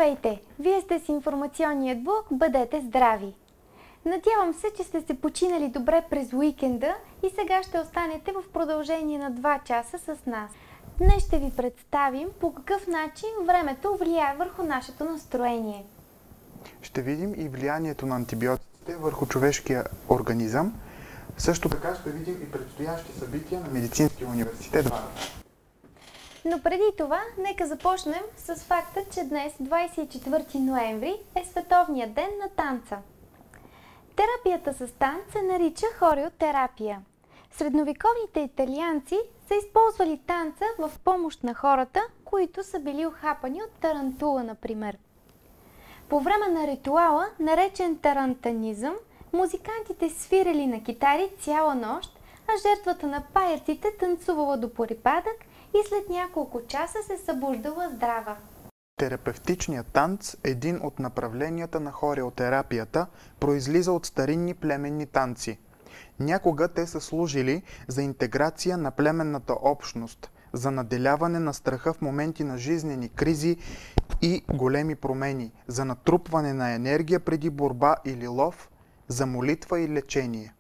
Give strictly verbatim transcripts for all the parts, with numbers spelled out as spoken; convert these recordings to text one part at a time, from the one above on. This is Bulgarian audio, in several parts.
Здравейте! Вие сте с информационният блок "Бъдете здрави"! Надявам се, че сте се починали добре през уикенда и сега ще останете в продължение на два часа с нас. Днес ще ви представим по какъв начин времето влияе върху нашето настроение. Ще видим и влиянието на антибиотиците върху човешкия организъм. Също така ще видим и предстоящи събития на Медицинския университет Варна. Но преди това, нека започнем с факта, че днес, двадесет и четвърти ноември, е Световният ден на танца. Терапията с танц се нарича хореотерапия. Средновековните италианци са използвали танца в помощ на хората, които са били ухапани от тарантула, например. По време на ритуала, наречен тарантанизъм, музикантите свирили на китари цяла нощ, а жертвата на паяците танцувала до припадък и след няколко часа се събуждала здрава. Терапевтичният танц, един от направленията на хореотерапията, произлиза от старинни племенни танци. Някога те са служили за интеграция на племенната общност, за наделяване на страха в моменти на жизнени кризи и големи промени, за натрупване на енергия преди борба или лов, за молитва и лечение.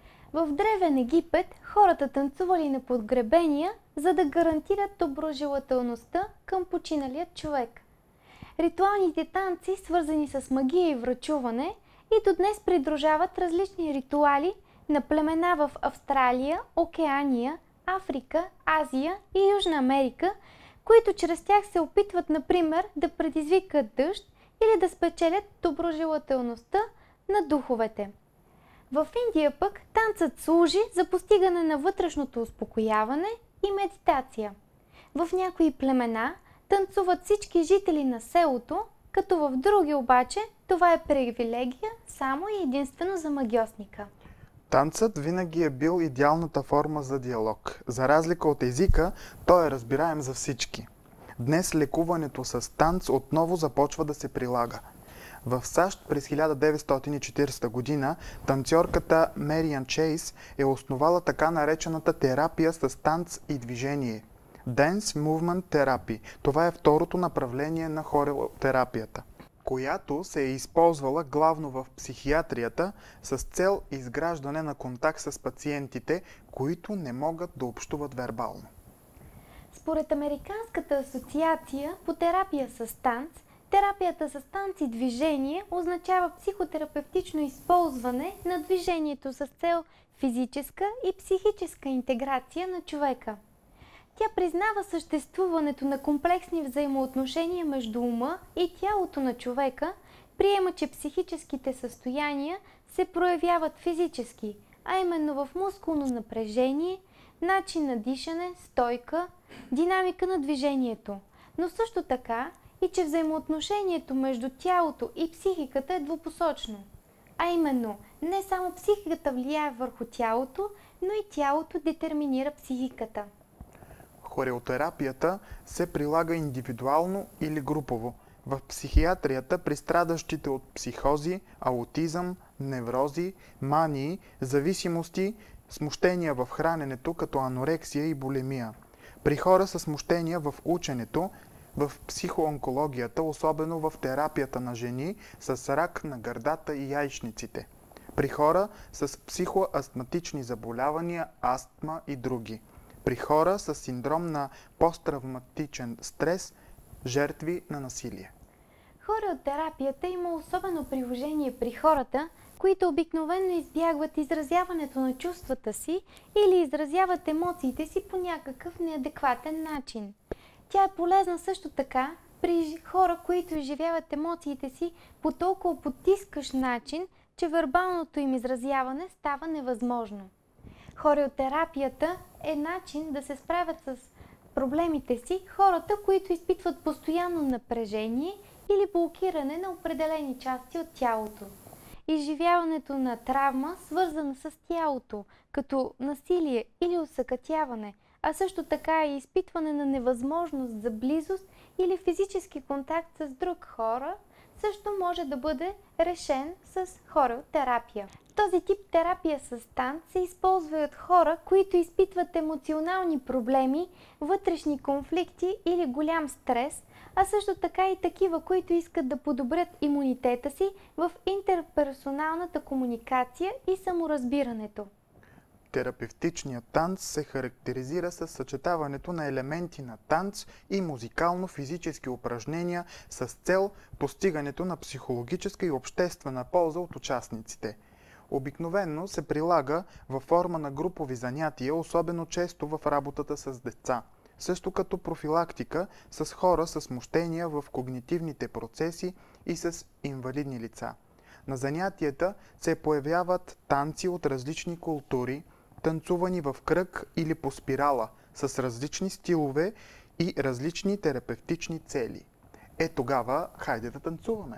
В древен Египет хората танцували на подгребения, за да гарантират доброжелателността към починалият човек. Ритуалните танци, свързани с магия и врачуване, и до днес придружават различни ритуали на племена в Австралия, Океания, Африка, Азия и Южна Америка, които чрез тях се опитват, например, да предизвикат дъжд или да спечелят доброжелателността на духовете. В Индия пък танцът служи за постигане на вътрешното успокояване и медитация. В някои племена танцуват всички жители на селото, като в други обаче това е привилегия само и единствено за магьосника. Танцът винаги е бил идеалната форма за диалог. За разлика от езика, той е разбираем за всички. Днес лекуването с танц отново започва да се прилага. В САЩ през хиляда деветстотин и четиридесета година танцорката Мериан Чейс е основала така наречената терапия с танц и движение – Dance Movement Therapy. Това е второто направление на хореотерапията, която се е използвала главно в психиатрията с цел изграждане на контакт с пациентите, които не могат да общуват вербално. Според Американската асоциация по терапия с танц, терапията с танц и движение означава психотерапевтично използване на движението с цел физическа и психическа интеграция на човека. Тя признава съществуването на комплексни взаимоотношения между ума и тялото на човека, приема, че психическите състояния се проявяват физически, а именно в мускулно напрежение, начин на дишане, стойка, динамика на движението, но също така и че взаимоотношението между тялото и психиката е двупосочно. А именно, не само психиката влияе върху тялото, но и тялото детерминира психиката. Хореотерапията се прилага индивидуално или групово. В психиатрията при страдащите от психози, аутизъм, неврози, мании, зависимости, смущения в храненето като анорексия и булимия. При хора с смущения в ученето, в психоонкологията, особено в терапията на жени с рак на гърдата и яйчниците. При хора с психоастматични заболявания, астма и други. При хора с синдром на посттравматичен стрес, жертви на насилие. Хореотерапията има особено приложение при хората, които обикновено избягват изразяването на чувствата си или изразяват емоциите си по някакъв неадекватен начин. Тя е полезна също така при хора, които изживяват емоциите си по толкова потискащ начин, че вербалното им изразяване става невъзможно. Хореотерапията е начин да се справят с проблемите си хората, които изпитват постоянно напрежение или блокиране на определени части от тялото. Изживяването на травма, свързана с тялото, като насилие или усъкътяване, а също така и изпитване на невъзможност за близост или физически контакт с друг хора, също може да бъде решен с хореотерапия. Този тип терапия с танц се използва и от хора, които изпитват емоционални проблеми, вътрешни конфликти или голям стрес, а също така и такива, които искат да подобрят имунитета си в интерперсоналната комуникация и саморазбирането. Терапевтичният танц се характеризира с съчетаването на елементи на танц и музикално-физически упражнения с цел постигането на психологическа и обществена полза от участниците. Обикновено се прилага във форма на групови занятия, особено често в работата с деца, също като профилактика с хора с смущения в когнитивните процеси и с инвалидни лица. На занятията се появяват танци от различни култури, танцувани в кръг или по спирала, с различни стилове и различни терапевтични цели. Е, тогава, хайде да танцуваме!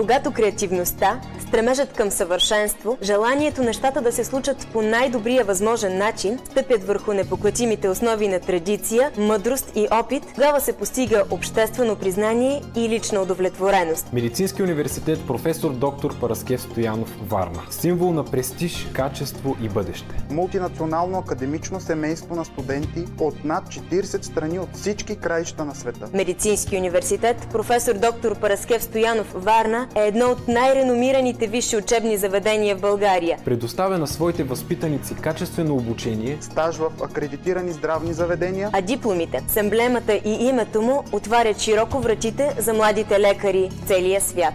когато креативността, стремежът към съвършенство, желанието нещата да се случат по най-добрия възможен начин, стъпят върху непоклатимите основи на традиция, мъдрост и опит, тогава се постига обществено признание и лична удовлетвореност. Медицински университет професор доктор Параскев Стоянов, Варна. Символ на престиж, качество и бъдеще. Мултинационално академично семейство на студенти от над четиридесет страни от всички краища на света. Медицински университет професор доктор Параскев Стоянов, Варна е едно от най-реномираните висши учебни заведения в България. Предоставя на своите възпитаници качествено обучение, стаж в акредитирани здравни заведения, а дипломите с емблемата и името му отварят широко вратите за младите лекари в целия свят.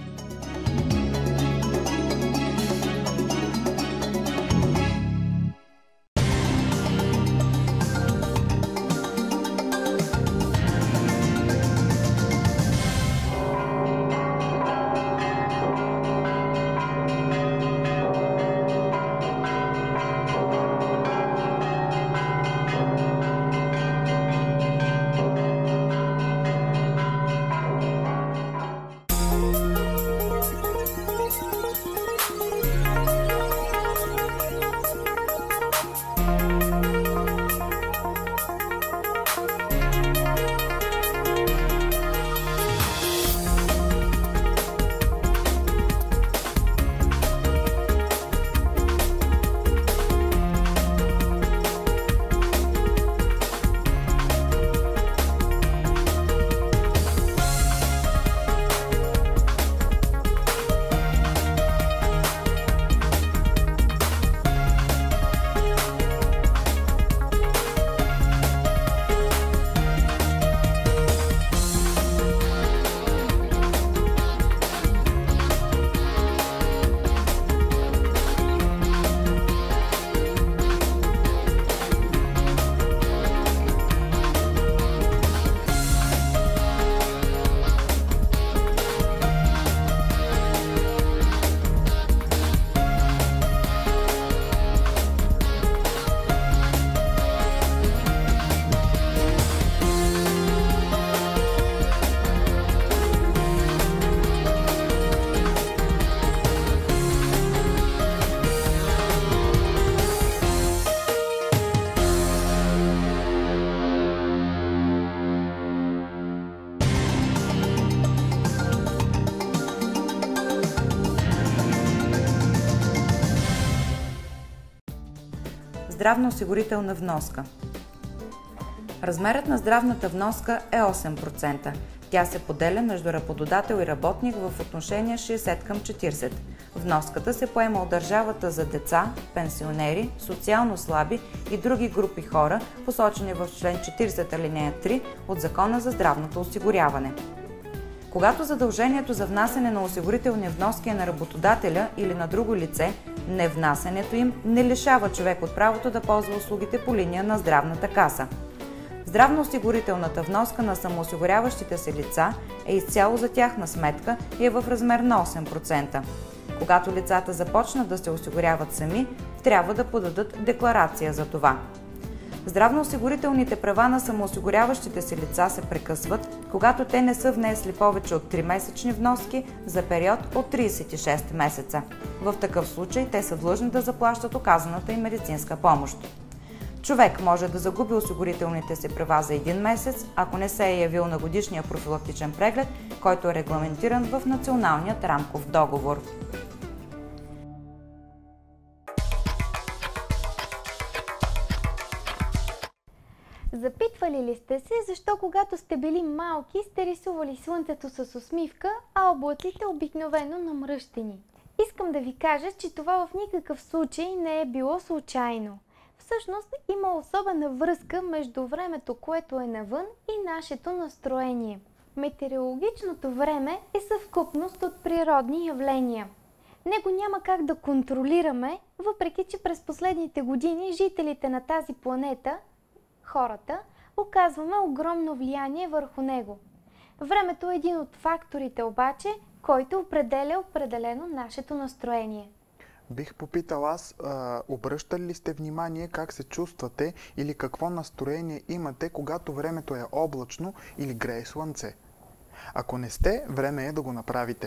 Здравноосигурителна вноска. Размерът на здравната вноска е осем процента. Тя се поделя между работодател и работник в отношение шейсет към четиридесет. Вноската се поема от държавата за деца, пенсионери, социално слаби и други групи хора, посочени в член четиридесет алинея три от Закона за здравното осигуряване. Когато задължението за внасяне на осигурителни вноски е на работодателя или на друго лице, невнасянето им не лишава човек от правото да ползва услугите по линия на здравната каса. Здравноосигурителната вноска на самоосигуряващите се лица е изцяло за тяхна сметка и е в размер на осем процента. Когато лицата започнат да се осигуряват сами, трябва да подадат декларация за това. Здравноосигурителните права на самоосигуряващите се лица се прекъсват, когато те не са внесли повече от три месечни вноски за период от тридесет и шест месеца. В такъв случай те са длъжни да заплащат оказаната им медицинска помощ. Човек може да загуби осигурителните си права за един месец, ако не се е явил на годишния профилактичен преглед, който е регламентиран в Националният рамков договор. Запитвали ли сте се, защо когато сте били малки сте рисували слънцето с усмивка, а облаците обикновено намръщени? Искам да ви кажа, че това в никакъв случай не е било случайно. Всъщност има особена връзка между времето, което е навън, и нашето настроение. Метеорологичното време е съвкупност от природни явления. Него няма как да контролираме, въпреки че през последните години жителите на тази планета, хората, оказваме огромно влияние върху него. Времето е един от факторите обаче, който определя определено нашето настроение. Бих попитал аз, а, обръщали ли сте внимание как се чувствате или какво настроение имате, когато времето е облачно или грее слънце? Ако не сте, време е да го направите.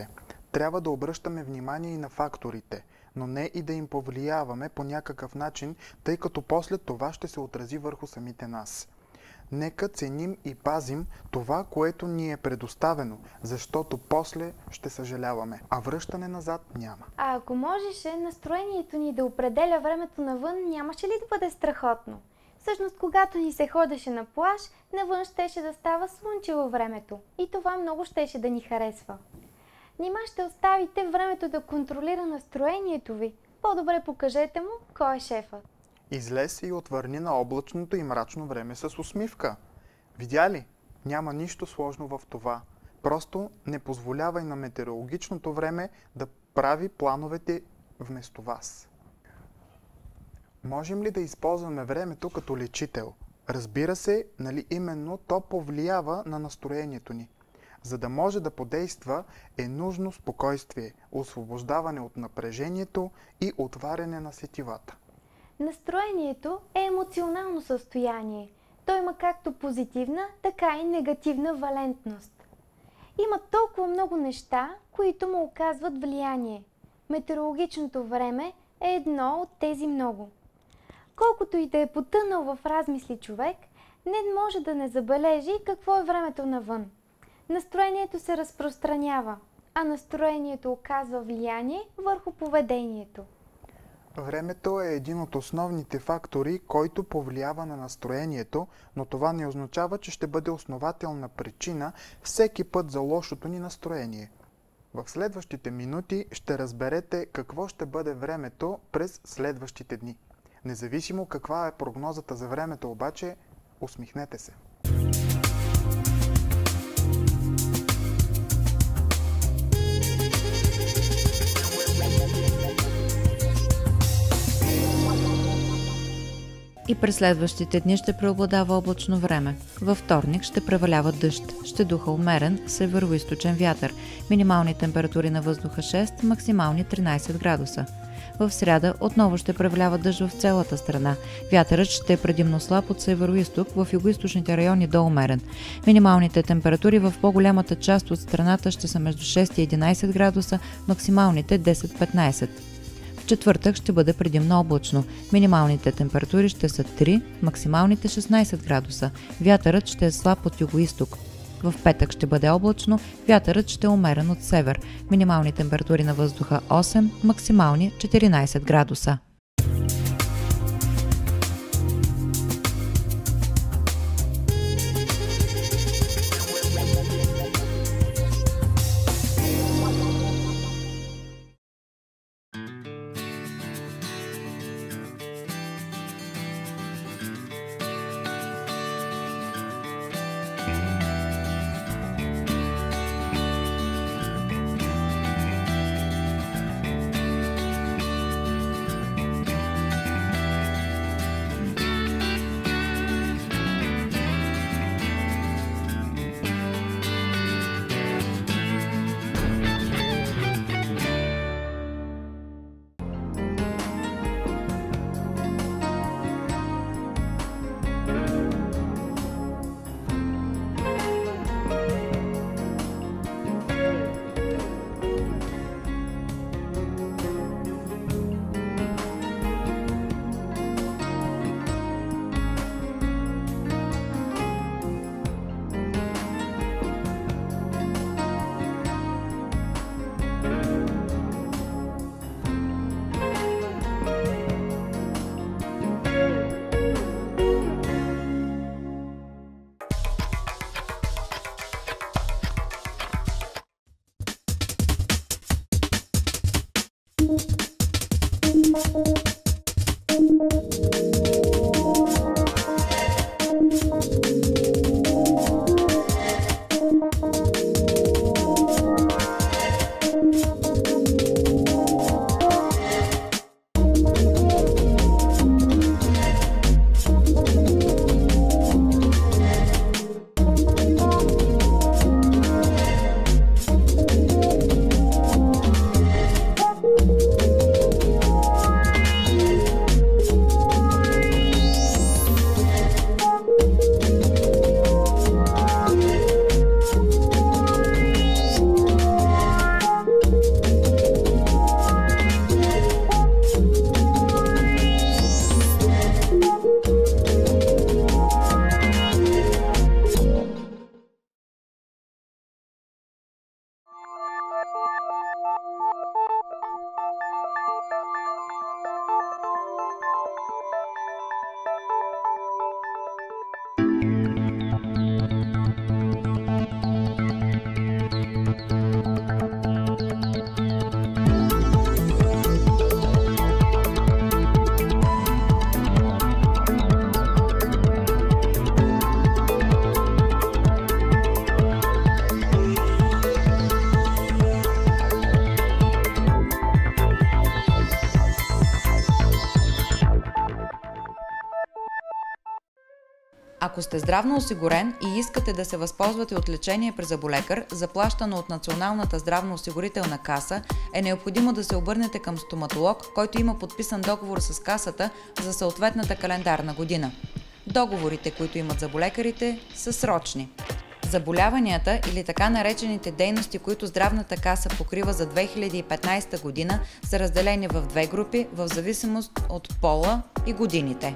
Трябва да обръщаме внимание и на факторите, но не и да им повлияваме по някакъв начин, тъй като после това ще се отрази върху самите нас. Нека ценим и пазим това, което ни е предоставено, защото после ще съжаляваме, а връщане назад няма. А ако можеше настроението ни да определя времето навън, нямаше ли да бъде страхотно? Всъщност, когато ни се ходеше на плаж, навън щеше да става слънчево времето и това много щеше да ни харесва. Нима ще оставите времето да контролира настроението ви? По-добре покажете му кой е шефът. Излез и отвърни на облачното и мрачно време с усмивка. Видя ли? Няма нищо сложно в това. Просто не позволявай на метеорологичното време да прави плановете вместо вас. Можем ли да използваме времето като лечител? Разбира се, нали именно то повлиява на настроението ни. За да може да подейства, е нужно спокойствие, освобождаване от напрежението и отваряне на сетивата. Настроението е емоционално състояние. То има както позитивна, така и негативна валентност. Има толкова много неща, които му оказват влияние. Метеорологичното време е едно от тези много. Колкото и да е потънал в размисли човек, не може да не забележи какво е времето навън. Настроението се разпространява, а настроението оказва влияние върху поведението. Времето е един от основните фактори, който повлиява на настроението, но това не означава, че ще бъде основателна причина всеки път за лошото ни настроение. В следващите минути ще разберете какво ще бъде времето през следващите дни. Независимо каква е прогнозата за времето обаче, усмихнете се. И през следващите дни ще преобладава облачно време. Във вторник ще превалява дъжд, ще духа умерен североизточен вятър, минимални температури на въздуха шест, максимални тринайсет градуса. В сряда отново ще превалява дъжд в цялата страна. Вятърът ще е предимно слаб от североизток, в югоизточните райони до умерен. Минималните температури в по-голямата част от страната ще са между шест и единайсет градуса, максималните десет до петнайсет. В четвъртък ще бъде предимно облачно. Минималните температури ще са три, максималните шестнайсет градуса. Вятърът ще е слаб от югоизток. В петък ще бъде облачно, вятърът ще е умерен от север. Минимални температури на въздуха осем, максимални четиринайсет градуса. Ако сте здравно осигурен и искате да се възползвате от лечение при зъболекар, заплащано от Националната здравноосигурителна каса, е необходимо да се обърнете към стоматолог, който има подписан договор с касата за съответната календарна година. Договорите, които имат зъболекарите, са срочни. Заболяванията или така наречените дейности, които здравната каса покрива за две хиляди и петнадесета година, са разделени в две групи в зависимост от пола и годините.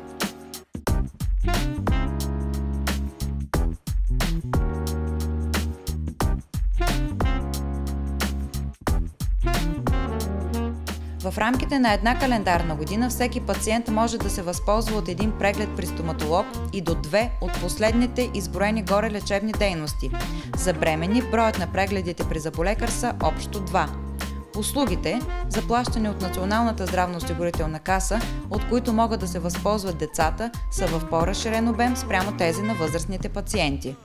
В рамките на една календарна година всеки пациент може да се възползва от един преглед при стоматолог и до две от последните изброени горе лечебни дейности. За бременни броят на прегледите при зъболекар са общо два. Услугите, заплащани от Националната здравноосигурителна каса, от които могат да се възползват децата, са в по-разширен обем спрямо тези на възрастните пациенти.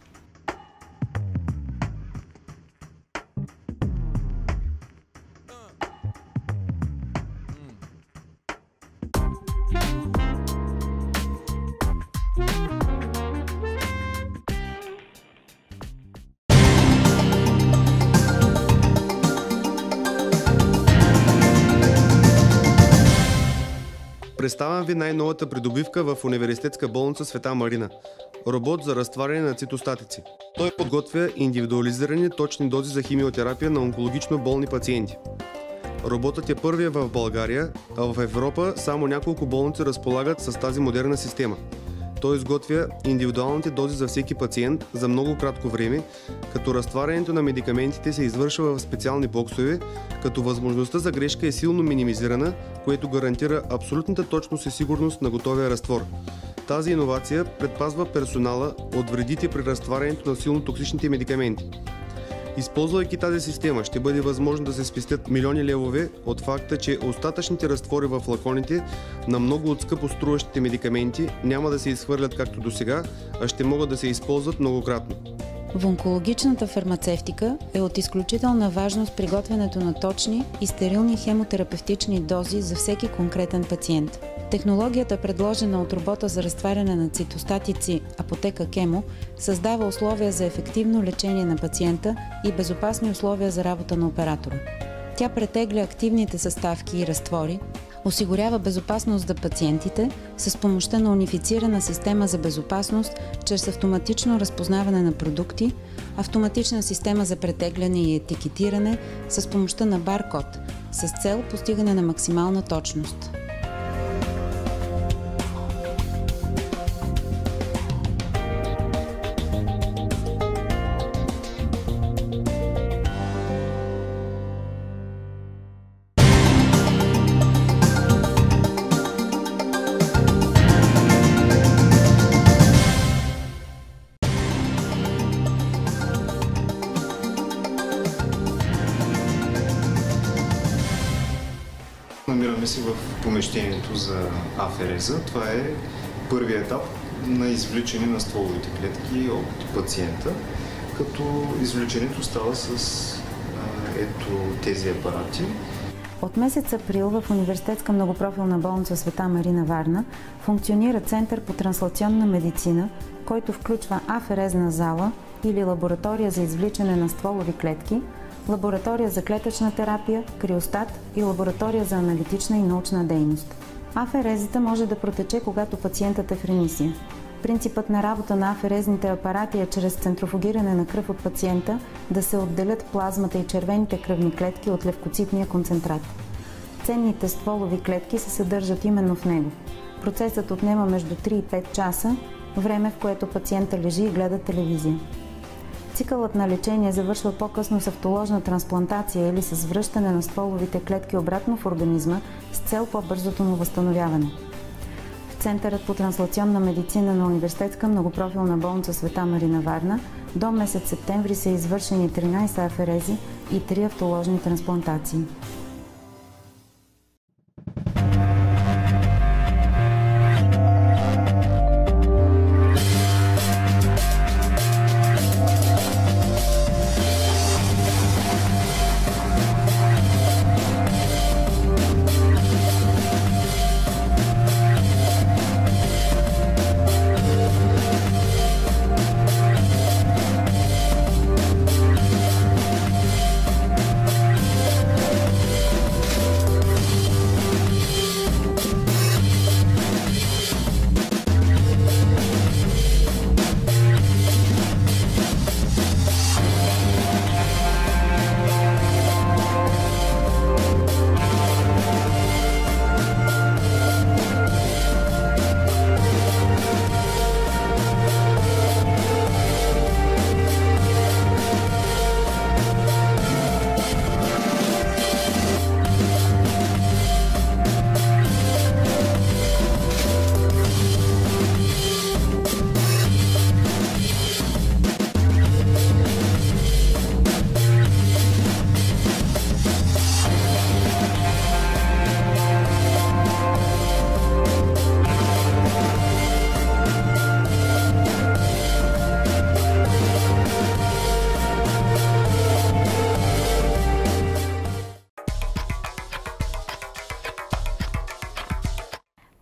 Представям ви най-новата придобивка в Университетска болница Света Марина – робот за разтваряне на цитостатици. Той подготвя индивидуализирани точни дози за химиотерапия на онкологично болни пациенти. Роботът е първия в България, а в Европа само няколко болници разполагат с тази модерна система. Той изготвя индивидуалните дози за всеки пациент за много кратко време, като разтварянето на медикаментите се извършва в специални боксове, като възможността за грешка е силно минимизирана, което гарантира абсолютната точност и сигурност на готовия разтвор. Тази иновация предпазва персонала от вредите при разтварянето на силно токсичните медикаменти. Използвайки тази система, ще бъде възможно да се спестят милиони левове от факта, че остатъчните разтвори в флаконите на много от скъпо струващите медикаменти няма да се изхвърлят както до сега, а ще могат да се използват многократно. В онкологичната фармацевтика е от изключителна важност приготвянето на точни и стерилни хемотерапевтични дози за всеки конкретен пациент. Технологията, предложена от робота за разтваряне на цитостатици Апотека Кемо, създава условия за ефективно лечение на пациента и безопасни условия за работа на оператора. Тя претегля активните съставки и разтвори, осигурява безопасност за пациентите с помощта на унифицирана система за безопасност чрез автоматично разпознаване на продукти, автоматична система за претегляне и етикетиране с помощта на баркод, с цел постигане на максимална точност. Намираме се в помещението за афереза. Това е първият етап на извличане на стволовите клетки от пациента, като извличането става с а, ето тези апарати. От месец април в Университетска многопрофилна болница Света Марина Варна функционира Център по транслационна медицина, който включва аферезна зала или лаборатория за извличане на стволови клетки, лаборатория за клетъчна терапия, криостат и лаборатория за аналитична и научна дейност. Аферезата може да протече, когато пациентът е в ремисия. Принципът на работа на аферезните апарати е чрез центрофугиране на кръв от пациента да се отделят плазмата и червените кръвни клетки от левкоцитния концентрат. Ценните стволови клетки се съдържат именно в него. Процесът отнема между три и пет часа, време в което пациента лежи и гледа телевизия. Цикълът на лечение завършва по-късно с автоложна трансплантация или с връщане на стволовите клетки обратно в организма с цел по-бързото му възстановяване. В Центърът по транслационна медицина на Университетска многопрофилна болница Света Марина Варна до месец септември са извършени тринадесет аферези и три автоложни трансплантации.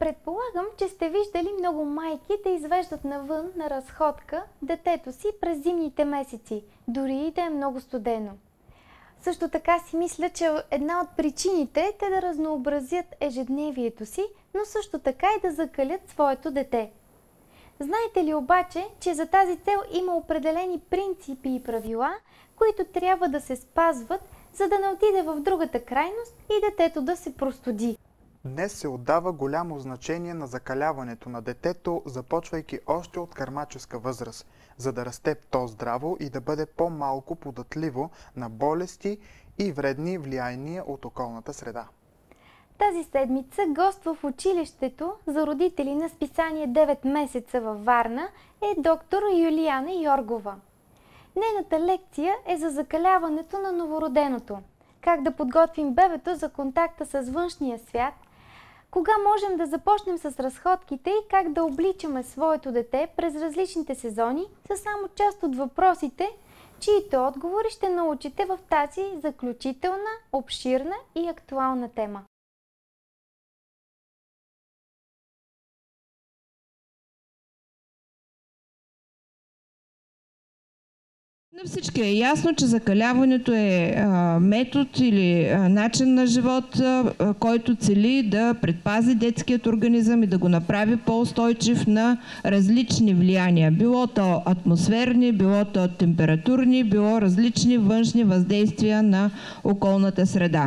Предполагам, че сте виждали много майки да извеждат навън на разходка детето си през зимните месеци, дори и да е много студено. Също така си мисля, че една от причините е те да разнообразят ежедневието си, но също така и да закалят своето дете. Знаете ли обаче, че за тази цел има определени принципи и правила, които трябва да се спазват, за да не отиде в другата крайност и детето да се простуди? Днес се отдава голямо значение на закаляването на детето, започвайки още от кърмаческа възраст, за да расте то здраво и да бъде по-малко податливо на болести и вредни влияния от околната среда. Тази седмица гост в училището за родители на списание девет месеца във Варна е доктор Юлияна Йоргова. Нейната лекция е за закаляването на новороденото. Как да подготвим бебето за контакта с външния свят, кога можем да започнем с разходките и как да обличаме своето дете през различните сезони са само част от въпросите, чието отговори ще научите в тази заключителна, обширна и актуална тема. На всички е ясно, че закаляването е а, метод или а, начин на живот, а, който цели да предпази детският организъм и да го направи по-устойчив на различни влияния. Било то атмосферни, било то температурни, било различни външни въздействия на околната среда.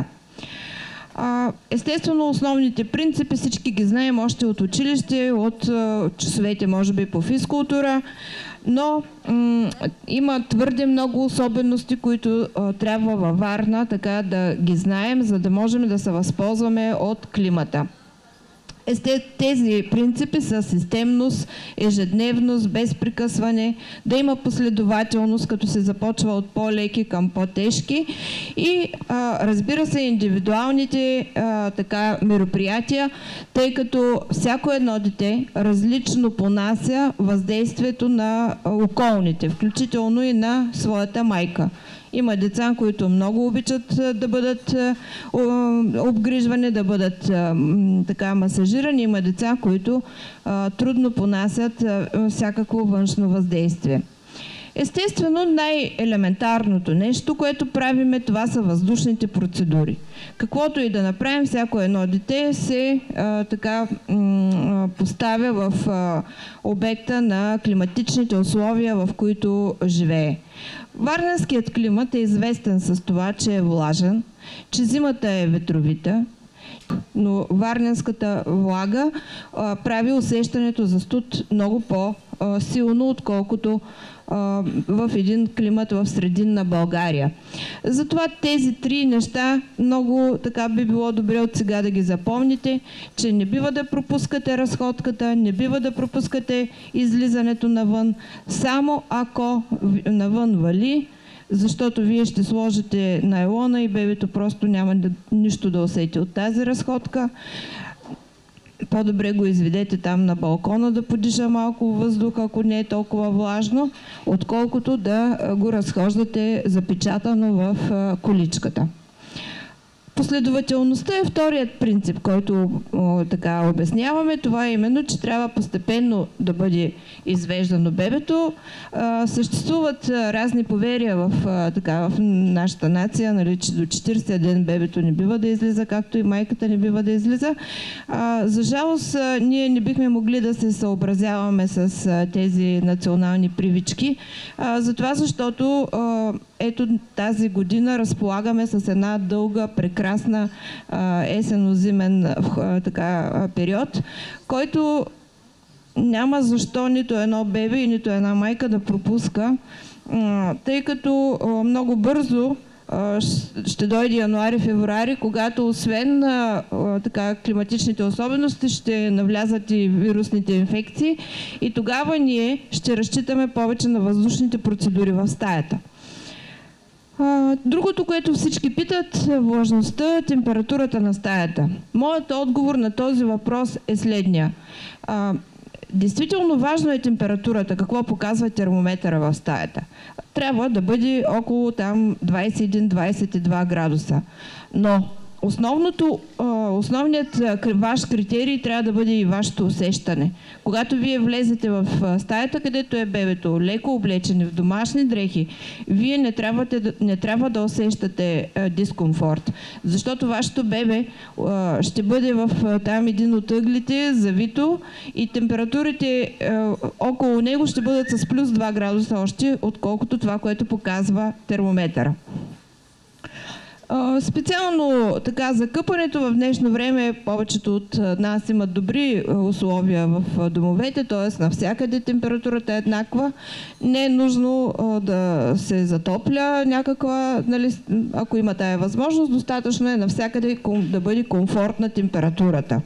А, естествено, основните принципи всички ги знаем още от училище, от а, часовете може би по физкултура, но има твърде много особености, които а, трябва във Варна така да ги знаем, за да можем да се възползваме от климата. Есте, тези принципи са системност, ежедневност, без прекъсване, да има последователност, като се започва от по-леки към по-тежки и а, разбира се индивидуалните а, така, мероприятия, тъй като всяко едно дете различно понася въздействието на околните, включително и на своята майка. Има деца, които много обичат да бъдат обгрижвани, да бъдат така масажирани. Има деца, които трудно понасят всякакво външно въздействие. Естествено, най-елементарното нещо, което правиме, това са въздушните процедури. Каквото и да направим, всяко едно дете се а, така м, поставя в а, обекта на климатичните условия, в които живее. Варненският климат е известен с това, че е влажен, че зимата е ветровита, но варненската влага а, прави усещането за студ много по-силно, отколкото а, в един климат в срединна България. Затова тези три неща много така би било добре от сега да ги запомните, че не бива да пропускате разходката, не бива да пропускате излизането навън, само ако навън вали, защото вие ще сложите найлона и бебето просто няма да, нищо да усети от тази разходка. По-добре го изведете там на балкона да подиша малко въздух, ако не е толкова влажно, отколкото да го разхождате запечатано в количката. Последователността е вторият принцип, който о, така обясняваме. Това е именно, че трябва постепенно да бъде извеждано бебето. А, съществуват а, разни поверия в, а, така, в нашата нация, нали, че до четиридесетия ден бебето не бива да излиза, както и майката не бива да излиза. А, за жалост, а, ние не бихме могли да се съобразяваме с а, тези национални привички. А, затова, защото а, ето тази година разполагаме с една дълга, прекрасна есенно-зимен така, период, който няма защо нито едно бебе и нито една майка да пропуска, а, тъй като а, много бързо а, ще дойде януари-февруари, когато освен а, а, така, климатичните особености ще навлязат и вирусните инфекции и тогава ние ще разчитаме повече на въздушните процедури в стаята. Другото, което всички питат, е влажността, температурата на стаята. Моят отговор на този въпрос е следния. А, действително важно е температурата, какво показва термометъра в стаята. Трябва да бъде около там двадесет и един до двадесет и два градуса. Но основното а, основният ваш критерий трябва да бъде и вашето усещане. Когато вие влезете в стаята, където е бебето, леко облечени в домашни дрехи, вие не, не трябва да усещате дискомфорт, защото вашето бебе ще бъде в там един от ъглите, завито, и температурите около него ще бъдат с плюс два градуса още, отколкото това, което показва термометъра. Специално така за къпането в днешно време повечето от нас имат добри условия в домовете, т.е. навсякъде температурата е еднаква. Не е нужно да се затопля някаква, нали, ако има тая възможност, достатъчно е навсякъде да бъде комфортна температурата.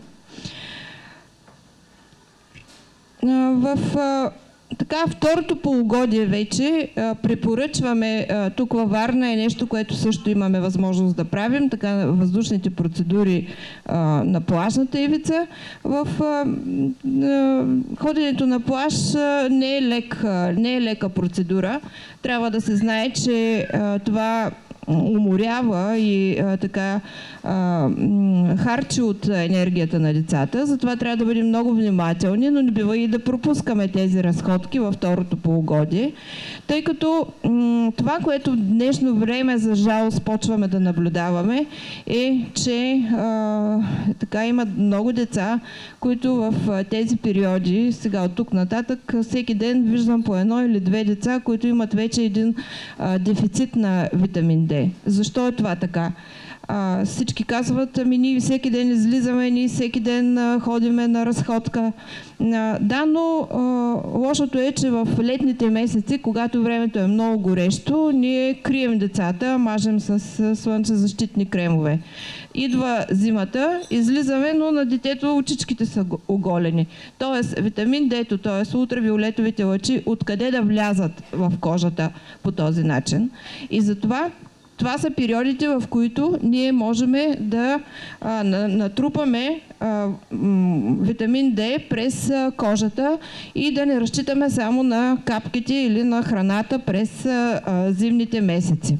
В така, второто полугодие вече а, препоръчваме, а, тук във Варна е нещо, което също имаме възможност да правим, така въздушните процедури а, на плажната ивица. В а, а, ходенето на плаж а, не, е лек, а, не е лека процедура. Трябва да се знае, че а, това уморява и а, така а, харчи от енергията на децата. Затова трябва да бъдем много внимателни, но не бива и да пропускаме тези разходки във второто полугодие, тъй като това, което в днешно време за жалост почваме да наблюдаваме, е, че а, така има много деца, които в тези периоди, сега от тук нататък, всеки ден виждам по едно или две деца, които имат вече един а, дефицит на витамин Д. Защо е това така? А, всички казват, ами ние всеки ден излизаме, ние всеки ден а, ходиме на разходка. А, да, но а, лошото е, че в летните месеци, когато времето е много горещо, ние крием децата, мажем с слънчезащитни кремове. Идва зимата, излизаме, но на детето очичките са оголени. Тоест, витамин Д, т.е. ултравиолетовите лъчи, откъде да влязат в кожата по този начин. И затова това са периодите, в които ние можем да а, натрупаме а, витамин Д през а, кожата и да не разчитаме само на капките или на храната през а, а, зимните месеци.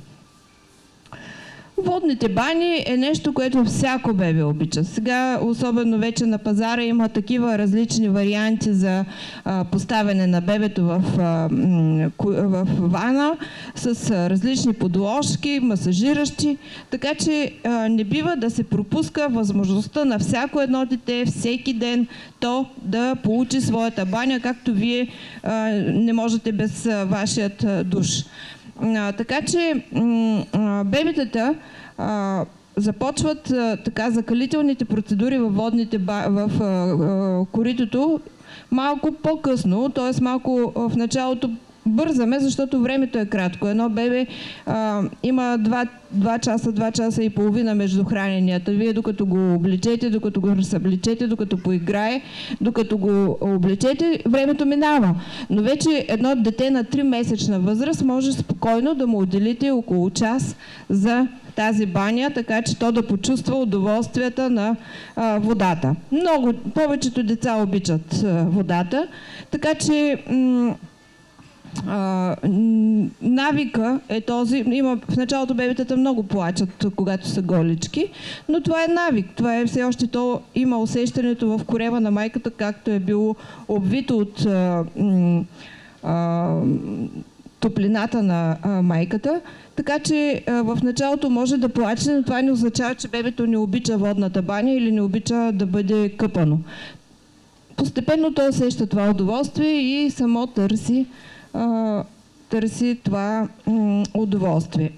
Водните бани е нещо, което всяко бебе обича. Сега, особено вече на пазара, има такива различни варианти за а, поставяне на бебето в, а, в вана с а, различни подложки, масажиращи, така че а, не бива да се пропуска възможността на всяко едно дете всеки ден то да получи своята баня, както вие а, не можете без а, вашият а, душ. А, така че а, бебетата а, започват а, така закалителните процедури във водните ба, в а, а, коритото малко по-късно, т.е. малко в началото бързаме, защото времето е кратко. Едно бебе а, има два часа, два часа и половина между храненията. Вие докато го облечете, докато го разсъблечете, докато поиграе, докато го облечете, времето минава. Но вече едно дете на три месечна възраст може спокойно да му отделите около час за тази баня, така че то да почувства удоволствията на а, водата. Много, повечето деца обичат а, водата, така че Uh, навика е този, има, в началото бебетата много плачат, когато са голички, но това е навик, това е все още, то има усещането в корема на майката, както е било обвито от uh, uh, топлината на uh, майката, така че uh, в началото може да плаче, но това не означава, че бебето не обича водната баня или не обича да бъде къпано. Постепенно то усеща това удоволствие и само търси Uh, търси това um, удоволствие.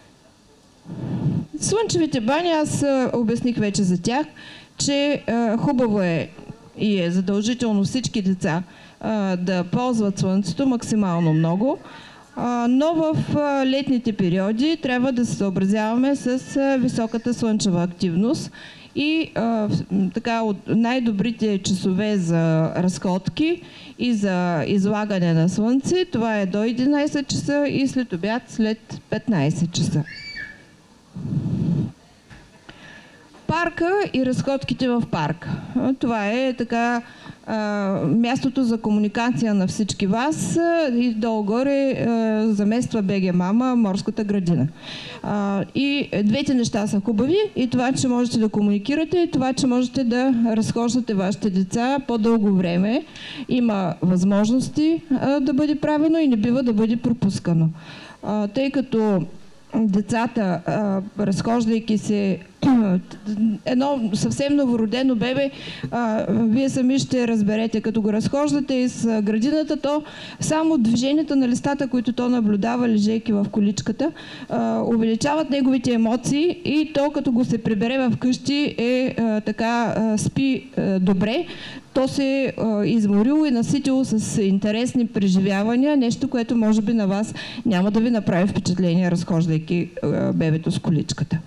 Слънчевите бани, аз uh, обясних вече за тях, че uh, хубаво е и е задължително всички деца uh, да ползват слънцето максимално много, uh, но в uh, летните периоди трябва да се съобразяваме с uh, високата слънчева активност. И а, така от най-добрите часове за разходки и за излагане на слънце, това е до единайсет часа и след обяд след петнайсет часа. Парка и разходките в парка. Това е така мястото за комуникация на всички вас и долу-горе замества БГ Мама, морската градина. И двете неща са хубави, и това, че можете да комуникирате, и това, че можете да разхождате вашите деца по-дълго време. Има възможности да бъде правено и не бива да бъде пропускано. Тъй като децата, а, разхождайки се, едно съвсем новородено бебе, а, вие сами ще разберете, като го разхождате из градината, то само движенията на листата, които то наблюдава, лежейки в количката, а, увеличават неговите емоции, и то като го се прибере в къщи е а, така а, спи а, добре. То се а, изморило и наситило с интересни преживявания, нещо, което може би на вас няма да ви направи впечатление, разхождайки а, бебето с количката.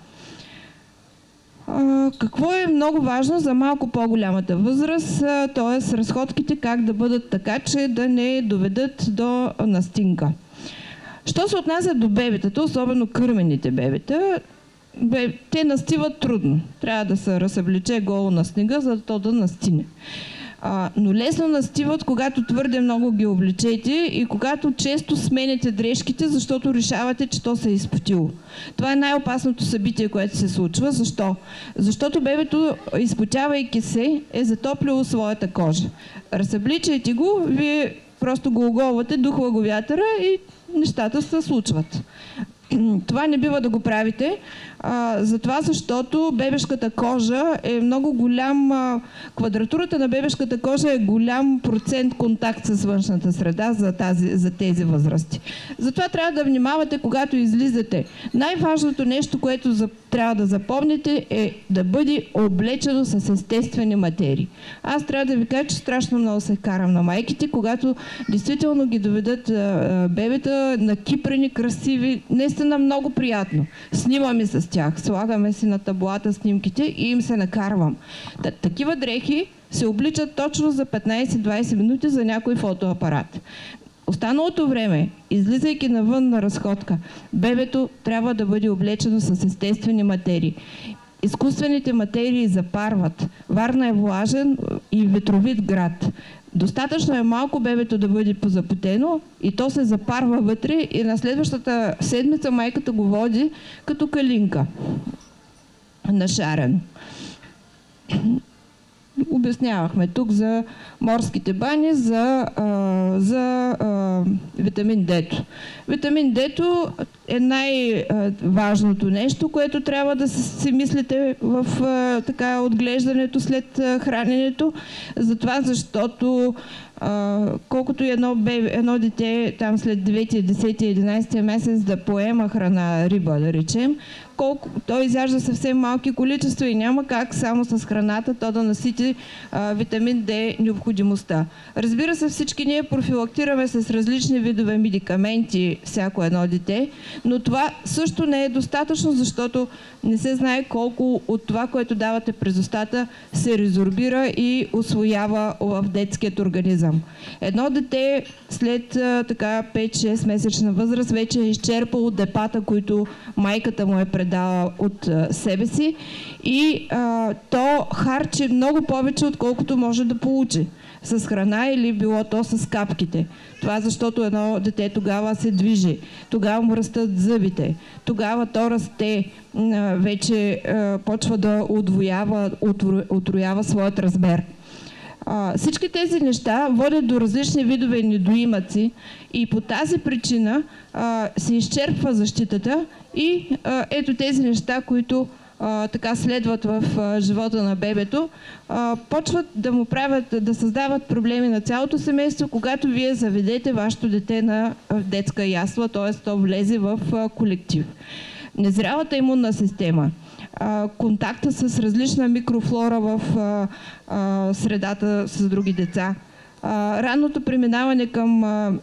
А, какво е много важно за малко по-голямата възраст, т.е. разходките как да бъдат така, че да не доведат до настинка. Що се отнася до бебетата, особено кърмените бебета, бе, те настиват трудно. Трябва да се разсъблече голо на снега, за да то да настине. А, но лесно настиват, когато твърде много ги облечете и когато често сменяте дрежките, защото решавате, че то се е изпотило. Това е най-опасното събитие, което се случва. Защо? Защото бебето, изпотявайки се, е затоплило своята кожа. Разсъбличайте го, вие просто го оголвате, духва го вятъра и нещата се случват. Това не бива да го правите, а, затова защото бебешката кожа е много голям, а, квадратурата на бебешката кожа е голям процент контакт с външната среда за, тази, за тези възрасти. Затова трябва да внимавате, когато излизате. Най-важното нещо, което за, трябва да запомните, е да бъде облечено с естествени материи. Аз трябва да ви кажа, че страшно много се карам на майките, когато действително ги доведат а, бебета накипрени, красиви, наистина много приятно. Снимаме с тях, слагаме си на таблата снимките и им се накарвам. Т- такива дрехи се обличат точно за петнайсет-двайсет минути за някой фотоапарат. Останалото време, излизайки навън на разходка, бебето трябва да бъде облечено с естествени материи. Изкуствените материи запарват. Варна е влажен и ветровит град. Достатъчно е малко бебето да бъде позапотено и то се запарва вътре, и на следващата седмица майката го води като калинка нашарено. Обяснявахме тук за морските бани, за, а, за а, витамин Д-то. Витамин Д-то е най-важното нещо, което трябва да си мислите в а, така, отглеждането след а, храненето. Затова, защото а, колкото едно, бебе, едно дете там след девети, десети, единайсети месец да поема храна, риба да речем, колко, той изяжда съвсем малки количества и няма как само с храната то да насити а, витамин Д необходимостта. Разбира се, всички ние профилактираме с различни видове медикаменти всяко едно дете, но това също не е достатъчно, защото не се знае колко от това, което давате през устата, се резорбира и усвоява в детският организъм. Едно дете след а, така пет-шест месечна възраст вече е изчерпало депата, които майката му е предала от а, себе си, и а, то харчи много повече, отколкото може да получи с храна или било то с капките. Това защото едно дете тогава се движи, тогава му растат зъбите, тогава то расте, а, вече а, почва да удвоява, утроява своят размер. А, всички тези неща водят до различни видове недоимъци и по тази причина а, се изчерпва защитата и а, ето тези неща, които а, така следват в а, живота на бебето, а, почват да му правят, да създават проблеми на цялото семейство, когато вие заведете вашето дете на детска ясла, т.е. то влезе в а, колектив. Незрялата имунна система, контакта с различна микрофлора в а, а, средата с други деца, а, ранното преминаване към а,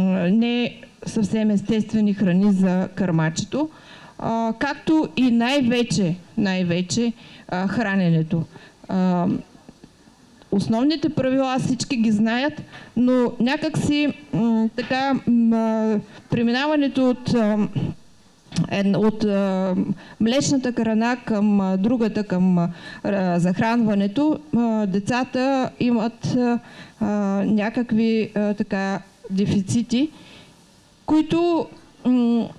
не съвсем естествени храни за кърмачето, а, както и най-вече, най-вече а, храненето. А, основните правила всички ги знаят, но някак си м, така м, преминаването от а, от а, млечната храна към а, другата, към а, захранването, а, децата имат а, а, някакви а, така дефицити, които м,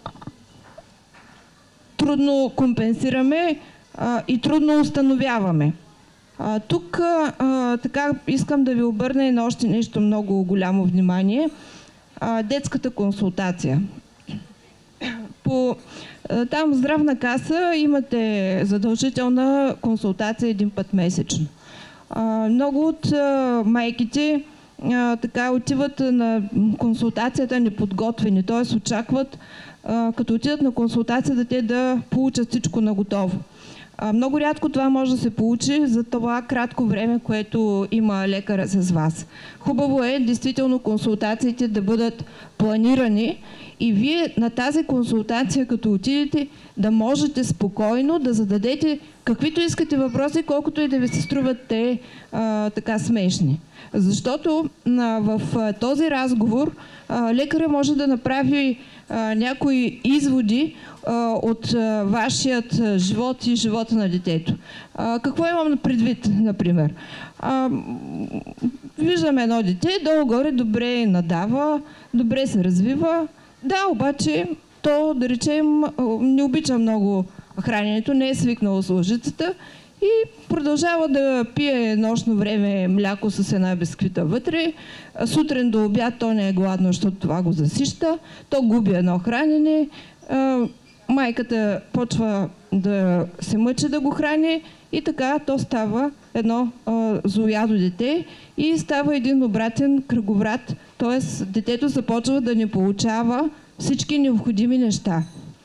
трудно компенсираме а, и трудно установяваме. А, тук а, така искам да ви обърна и на още нещо много голямо внимание. А, детската консултация. По, а, там в здравна каса имате задължителна консултация един път месечно. А, много от а, майките а, така отиват на консултацията неподготвени, т.е. очакват а, като отидат на консултацията те да получат всичко наготово. А, много рядко това може да се получи за това кратко време, което има лекара с вас. Хубаво е действително консултациите да бъдат планирани и вие на тази консултация, като отидете, да можете спокойно да зададете каквито искате въпроси, колкото и да ви се струват те а, така смешни. Защото а, в а, този разговор а, лекаря може да направи а, някои изводи а, от а, вашият а, живот и живота на детето. А, какво имам предвид, например? А, виждаме едно дете, долу-горе добре надава, добре се развива. Да, обаче то, да речем, не обича много храненето, не е свикнало с лъжицата и продължава да пие нощно време мляко с една бисквита вътре. Сутрин до обяд то не е гладно, защото това го засища. То губи едно хранене. Майката почва да се мъчи да го храни и така то става едно злоядо дете и става един обратен кръговрат. Т.е. детето започва да не получава всички необходими неща.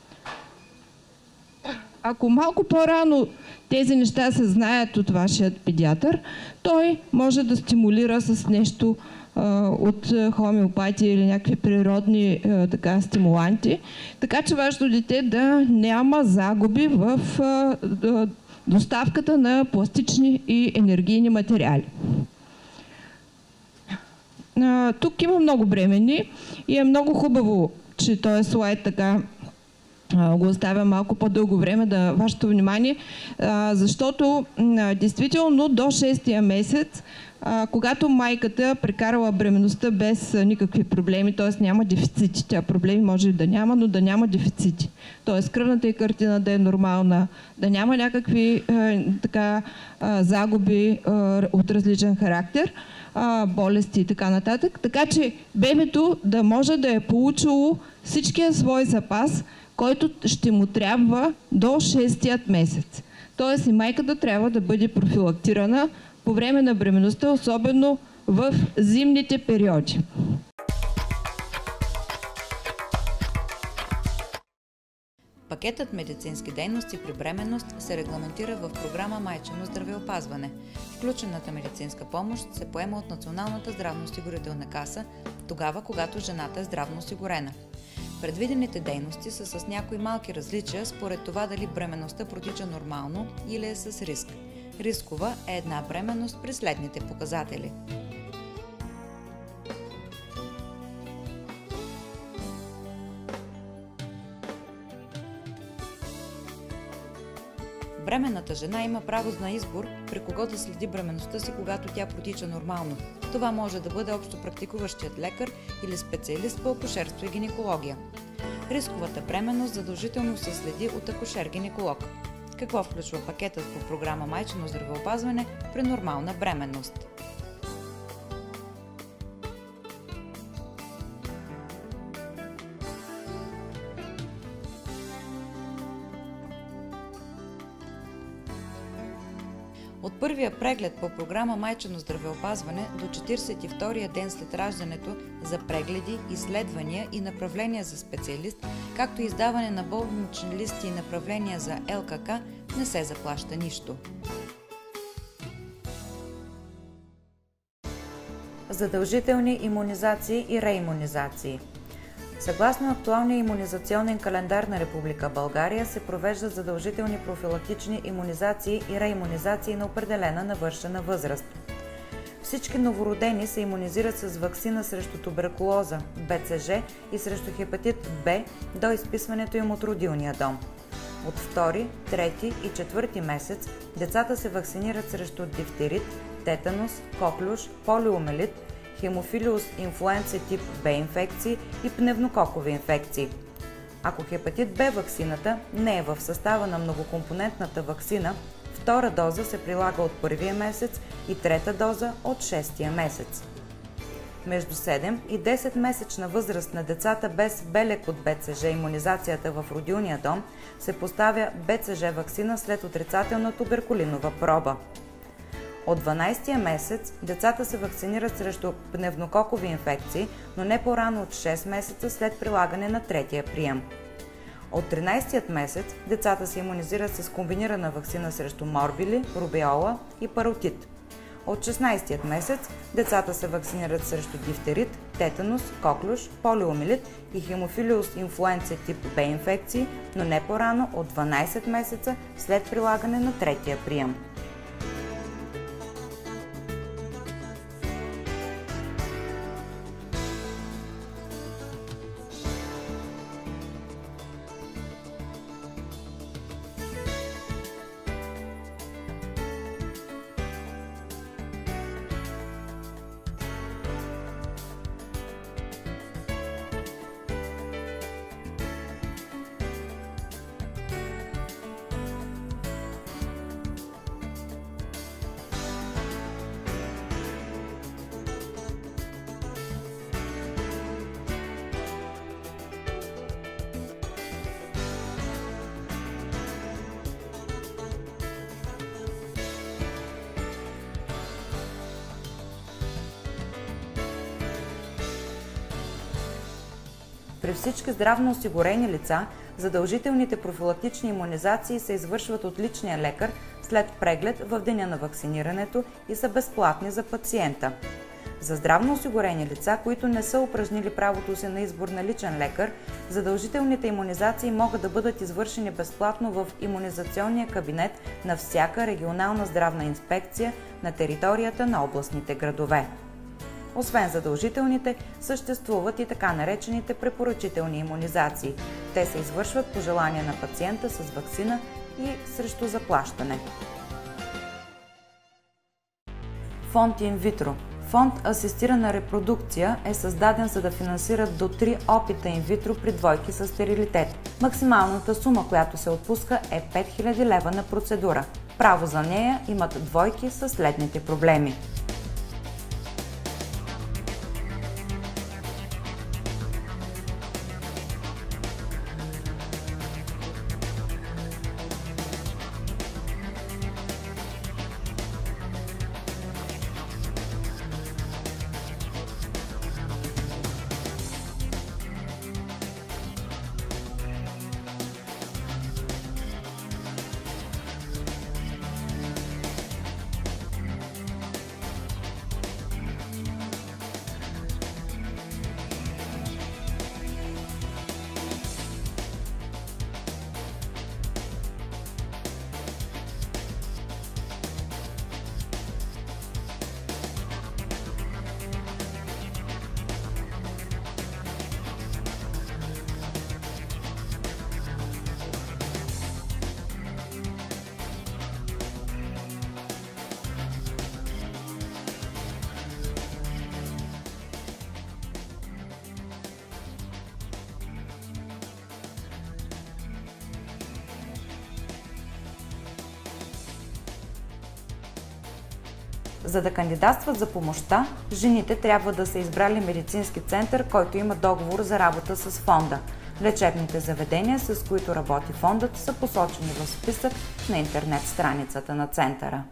Ако малко по-рано тези неща се знаят от вашият педиатър, той може да стимулира с нещо а, от хомеопатия или някакви природни а, така, стимуланти, така че вашето дете да няма загуби в а, а, доставката на пластични и енергийни материали. А, тук има много бременни и е много хубаво, че този слайд така а, го оставя малко по-дълго време да вашето внимание, а, защото а, действително до шестия месец, а, когато майката прекарала бременността без а, никакви проблеми, т.е. няма дефицити, тя проблеми може и да няма, но да няма дефицити. Т.е. кръвната и картина да е нормална, да няма някакви а, така, а, загуби а, от различен характер, а, болести и така нататък. Така че бебето да може да е получило всичкия свой запас, който ще му трябва до шестият месец. Тоест и майката трябва да бъде профилактирана по време на бременността, особено в зимните периоди. Пакетът медицински дейности при бременност се регламентира в програма Майчино здравеопазване. Включената медицинска помощ се поема от Националната здравноосигурителна каса тогава, когато жената е здравно осигурена. Предвидените дейности са с някои малки различия според това дали бременността протича нормално или е с риск. Рискова е една бременност при следните показатели. Бременната жена има право на избор при кого да следи бременността си, когато тя протича нормално. Това може да бъде общопрактикуващият лекар или специалист по акушерство и гинекология. Рисковата бременност задължително се следи от акушер-гинеколог. Какво включва пакетът по програма Майчино здравеопазване при нормална бременност? От първия преглед по програма Майчино здравеопазване до четиридесет и втория ден след раждането за прегледи, изследвания и направления за специалист, както и издаване на болнични листи и направления за Ел Ка Ка, не се заплаща нищо. Задължителни имунизации и реимунизации. Съгласно актуалния имунизационен календар на Република България се провеждат задължителни профилактични имунизации и реимунизации на определена навършена възраст. Всички новородени се имунизират с ваксина срещу туберкулоза, Б Ц Ж и срещу хепатит Б до изписването им от родилния дом. От втори, трети и четвърти месец децата се вакцинират срещу дифтерит, тетанус, коклюш, полиомелит, хемофилиус инфлуенца тип Б инфекции и пневмококови инфекции. Ако хепатит Б ваксината не е в състава на многокомпонентната ваксина, втора доза се прилага от първия месец и трета доза от шестия месец. Между седем и десет месечна възраст на децата без белег от Б Ц Ж имунизацията в родилния дом се поставя Б Ц Ж ваксина след отрицателна туберкулинова проба. От дванадесетия месец децата се вакцинират срещу пневмококови инфекции, но не по-рано от шест месеца след прилагане на третия прием. От тринадесетият месец децата се имунизират с комбинирана ваксина срещу морбили, рубеола и паротит. От шестнадесетият месец децата се вакцинират срещу дифтерит, тетанус, коклюш, полиомелит и хемофилиус инфлуенца тип Б инфекции, но не по-рано от дванадесет месеца след прилагане на третия прием. При всички здравно осигурени лица, задължителните профилактични имунизации се извършват от личния лекар след преглед в деня на вакцинирането и са безплатни за пациента. За здравно осигурени лица, които не са упражнили правото си на избор на личен лекар, задължителните имунизации могат да бъдат извършени безплатно в имунизационния кабинет на всяка регионална здравна инспекция на територията на областните градове. Освен задължителните, съществуват и така наречените препоръчителни имунизации. Те се извършват по желание на пациента с ваксина и срещу заплащане. Фонд инвитро. Фонд асистирана репродукция е създаден за да финансира до три опита инвитро при двойки със стерилитет. Максималната сума, която се отпуска, е пет хиляди лева на процедура. Право за нея имат двойки със следните проблеми. За да кандидатстват за помощта, жените трябва да са избрали медицински център, който има договор за работа с фонда. Лечебните заведения, с които работи фондът, са посочени в списък на интернет страницата на центъра.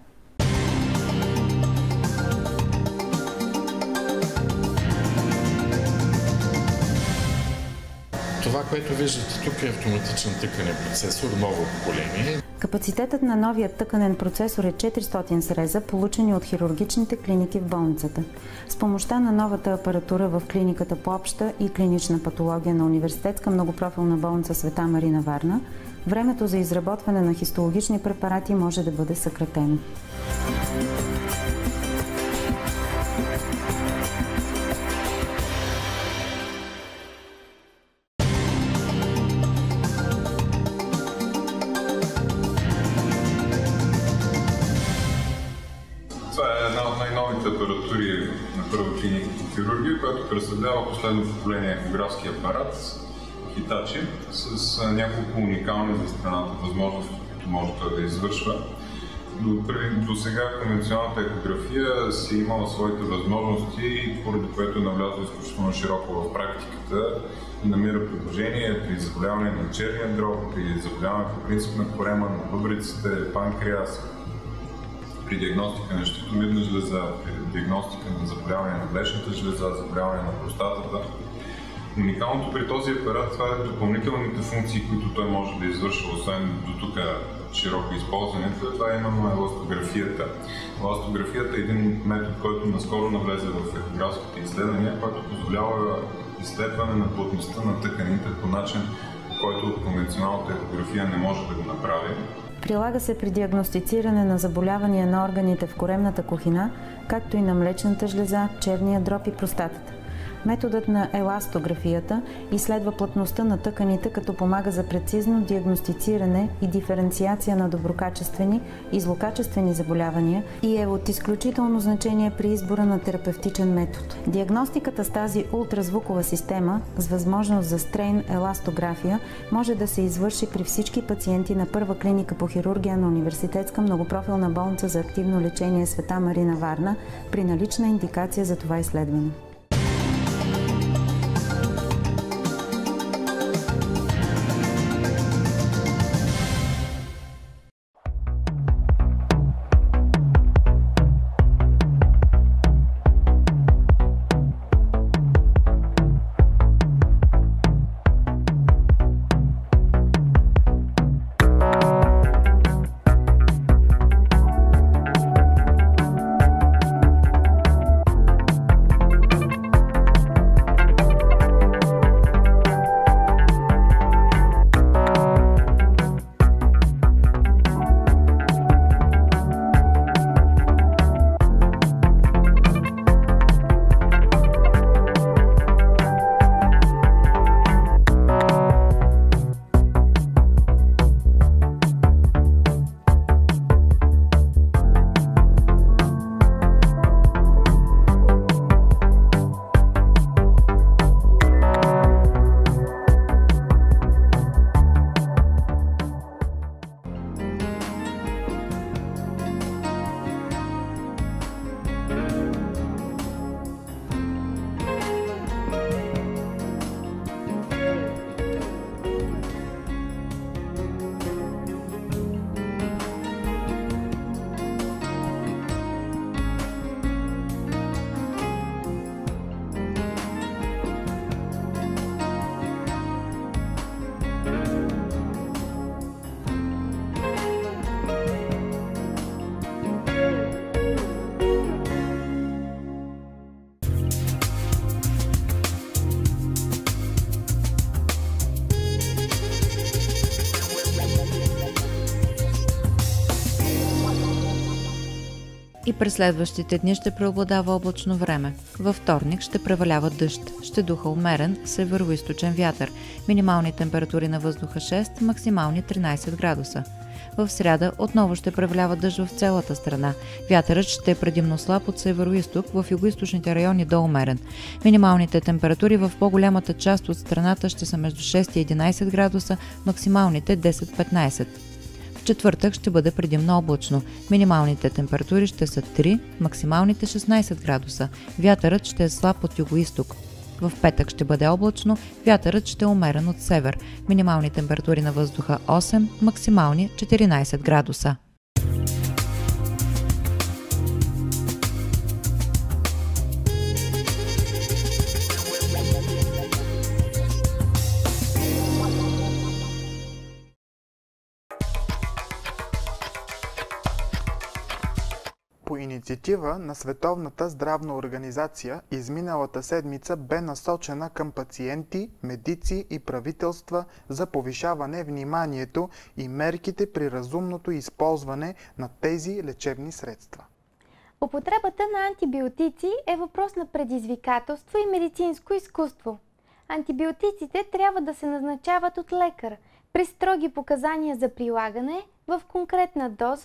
Това, което виждате тук, е автоматичен тъканен процесор, ново поколение. Капацитетът на новия тъканен процесор е четиристотин среза, получени от хирургичните клиники в болницата. С помощта на новата апаратура в клиниката по обща и клинична патология на Университетска многопрофилна болница Света Марина Варна, времето за изработване на хистологични препарати може да бъде съкратено. основните апаратури на първа клиника по хирургия, която представлява последно поколение ехографски апарат Hitachi с няколко уникални за страната възможности, които може да извършва. До, до сега конвенционалната ехография си имала своите възможности, поради което е навлязла изключително широко в практиката и намира приложение при заболяване на черния дроб, при заболяване по принцип на корема на бъбреците, панкреас, при диагностика на щитовидна жлеза, при диагностика на заболяване на млечната жлеза, заболяване на простатата. Уникалното при този апарат това е допълнителните функции, които той може да извършва, освен до тук широко използването, това е именно еластографията. Еластографията е един метод, който наскоро навлезе в ехографските изследвания, който позволява изследване на плътността на тъканите по начин, по който конвенционалната ехография не може да го направи. Прилага се при диагностициране на заболявания на органите в коремната кухина, както и на млечната жлеза, черния дроб и простатата. Методът на еластографията изследва плътността на тъканите, като помага за прецизно диагностициране и диференциация на доброкачествени и злокачествени заболявания и е от изключително значение при избора на терапевтичен метод. Диагностиката с тази ултразвукова система с възможност за стрейн еластография може да се извърши при всички пациенти на първа клиника по хирургия на Университетска многопрофилна болница за активно лечение Света Марина Варна при налична индикация за това изследване. И през следващите дни ще преобладава облачно време. Във вторник ще превалява дъжд, ще духа умерен североизточен вятър, минимални температури на въздуха шест, максимални тринайсет градуса. В сряда отново ще превалява дъжд в цялата страна. Вятърът ще е предимно слаб от североизток, в югоизточните райони до умерен. Минималните температури в по-голямата част от страната ще са между шест и единайсет градуса, максималните десет-петнайсет. В четвъртък ще бъде предимно облачно. Минималните температури ще са три, максималните шестнайсет градуса. Вятърът ще е слаб от югоизток. В петък ще бъде облачно, вятърът ще е умерен от север. Минимални температури на въздуха осем, максимални четиринайсет градуса. По инициатива на Световната здравна организация, изминалата седмица бе насочена към пациенти, медици и правителства за повишаване вниманието и мерките при разумното използване на тези лечебни средства. Употребата на антибиотици е въпрос на предизвикателство и медицинско изкуство. Антибиотиците трябва да се назначават от лекар при строги показания за прилагане в конкретна доза,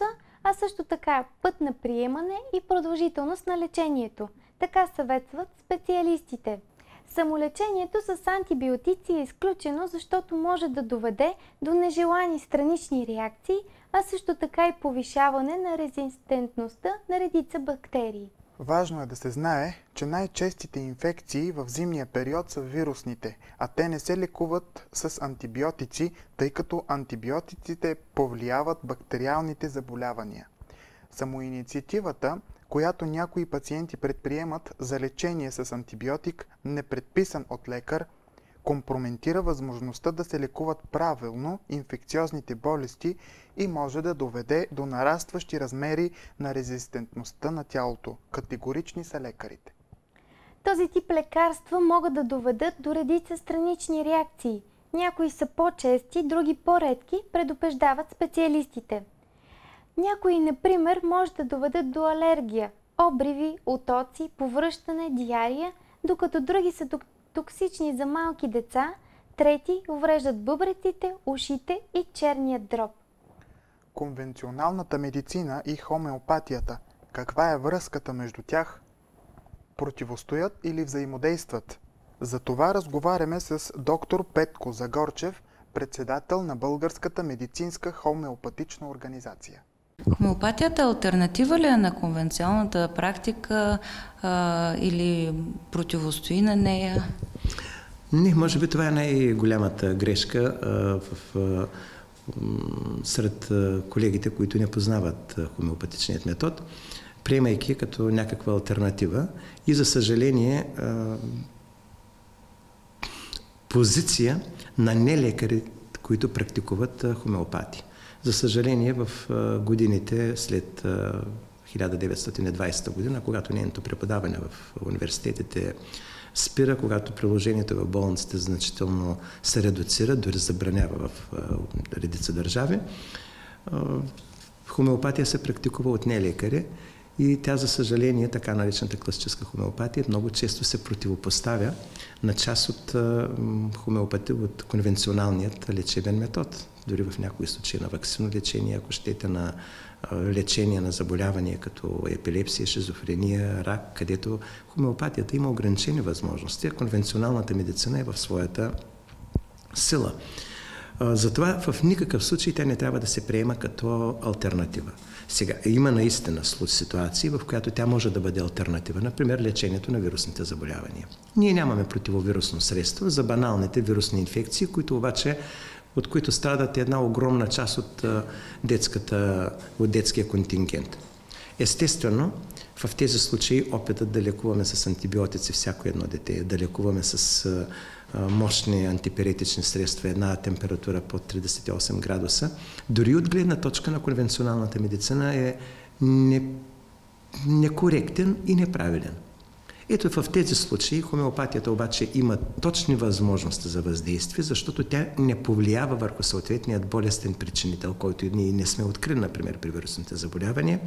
а също така път на приемане и продължителност на лечението. Така съветват специалистите. Самолечението с антибиотици е изключено, защото може да доведе до нежелани странични реакции, а също така и повишаване на резистентността на редица бактерии. Важно е да се знае, че най-честите инфекции в зимния период са вирусните, а те не се лекуват с антибиотици, тъй като антибиотиците повлияват бактериалните заболявания. Самоинициативата, която някои пациенти предприемат за лечение с антибиотик, непредписан от лекар, компрометира възможността да се лекуват правилно инфекциозните болести и може да доведе до нарастващи размери на резистентността на тялото. Категорични са лекарите. Този тип лекарства могат да доведат до редица странични реакции. Някои са по-чести, други по-редки, предупреждават специалистите. Някои, например, може да доведат до алергия, обриви, отоци, повръщане, диария, докато други са токсични за малки деца, трети увреждат бъбреците, ушите и черния дроб. Конвенционалната медицина и хомеопатията. Каква е връзката между тях? Противостоят или взаимодействат? За това разговаряме с доктор Петко Загорчев, председател на Българската медицинска хомеопатична организация. Хомеопатията алтернатива ли е на конвенционалната практика а, или противостои на нея? Не, може би това е най-голямата грешка а, в, а, сред а, колегите, които не познават а, хомеопатичният метод, приемайки като някаква алтернатива и за съжаление а, позиция на нелекари, които практикуват а, хомеопати. За съжаление, в годините след хиляда деветстотин и двадесета година, когато нейното преподаване в университетите спира, когато приложението в болниците значително се редуцира, дори забранява в редица държави, хомеопатия се практикува от нелекари и тя, за съжаление, така наречената класическа хомеопатия, много често се противопоставя на част от хомеопатия, от конвенционалният лечебен метод. Дори в някои случаи на ваксино лечение, ако щете на лечение на заболявания като епилепсия, шизофрения, рак, където хомеопатията има ограничени възможности, а конвенционалната медицина е в своята сила. Затова в никакъв случай тя не трябва да се приема като алтернатива. Сега, има наистина ситуации, в която тя може да бъде алтернатива, например лечението на вирусните заболявания. Ние нямаме противовирусно средство за баналните вирусни инфекции, които обаче от които страдат една огромна част от, детската, от детския контингент. Естествено, в тези случаи опитът да лекуваме с антибиотици всяко едно дете, да лекуваме с мощни антипиретични средства, една температура под тридесет и осем градуса, дори от гледна точка на конвенционалната медицина е не, некоректен и неправилен. Ето в тези случаи хомеопатията обаче има точни възможности за въздействие, защото тя не повлиява върху съответният болестен причинител, който ние не сме открили, например, при вирусните заболявания,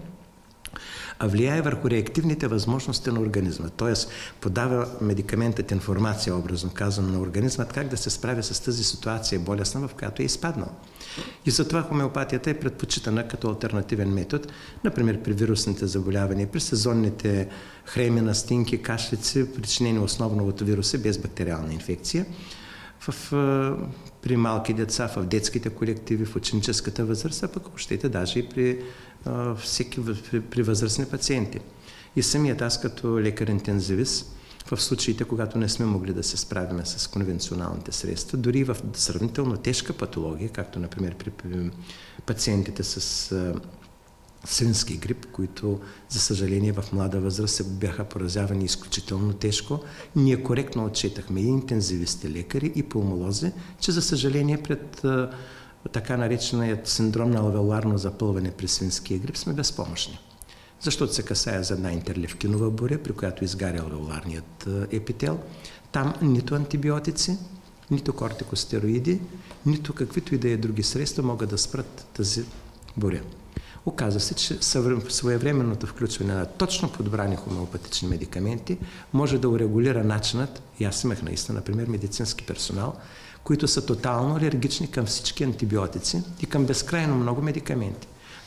а влияе върху реактивните възможности на организма. Т.е. подава медикаментът информация, образно казано, на организмът как да се справи с тази ситуация болестна, в която е изпаднал. И затова хомеопатията е предпочитана като алтернативен метод, например при вирусните заболявания, при сезонните хреми, настинки, кашлици, причинени основно от вируси без бактериална инфекция, в, при малки деца, в детските колективи, в ученическата възраст, а пък ако щете даже и при, всеки, при, при възрастни пациенти. И самият аз като лекар-интензивист, в случаите, когато не сме могли да се справим с конвенционалните средства, дори в сравнително тежка патология, както например при пациентите с свински грип, които, за съжаление, в млада възраст се бяха поразявани изключително тежко, ние коректно отчетахме и интензивисти лекари, и пулмолози, че, за съжаление, пред така нареченият синдром на алвеоларно запълване при свинския грип сме безпомощни. Защото се касае за една интерлевкинова буря, при която изгаря алвеоларният епител. Там нито антибиотици, нито кортикостероиди, нито каквито и да е други средства могат да спрат тази буря. Оказва се, че своевременното включване на точно подбрани хомеопатични медикаменти може да урегулира начинът, и аз имах наистина, например, медицински персонал, които са тотално алергични към всички антибиотици и към безкрайно много медикаменти.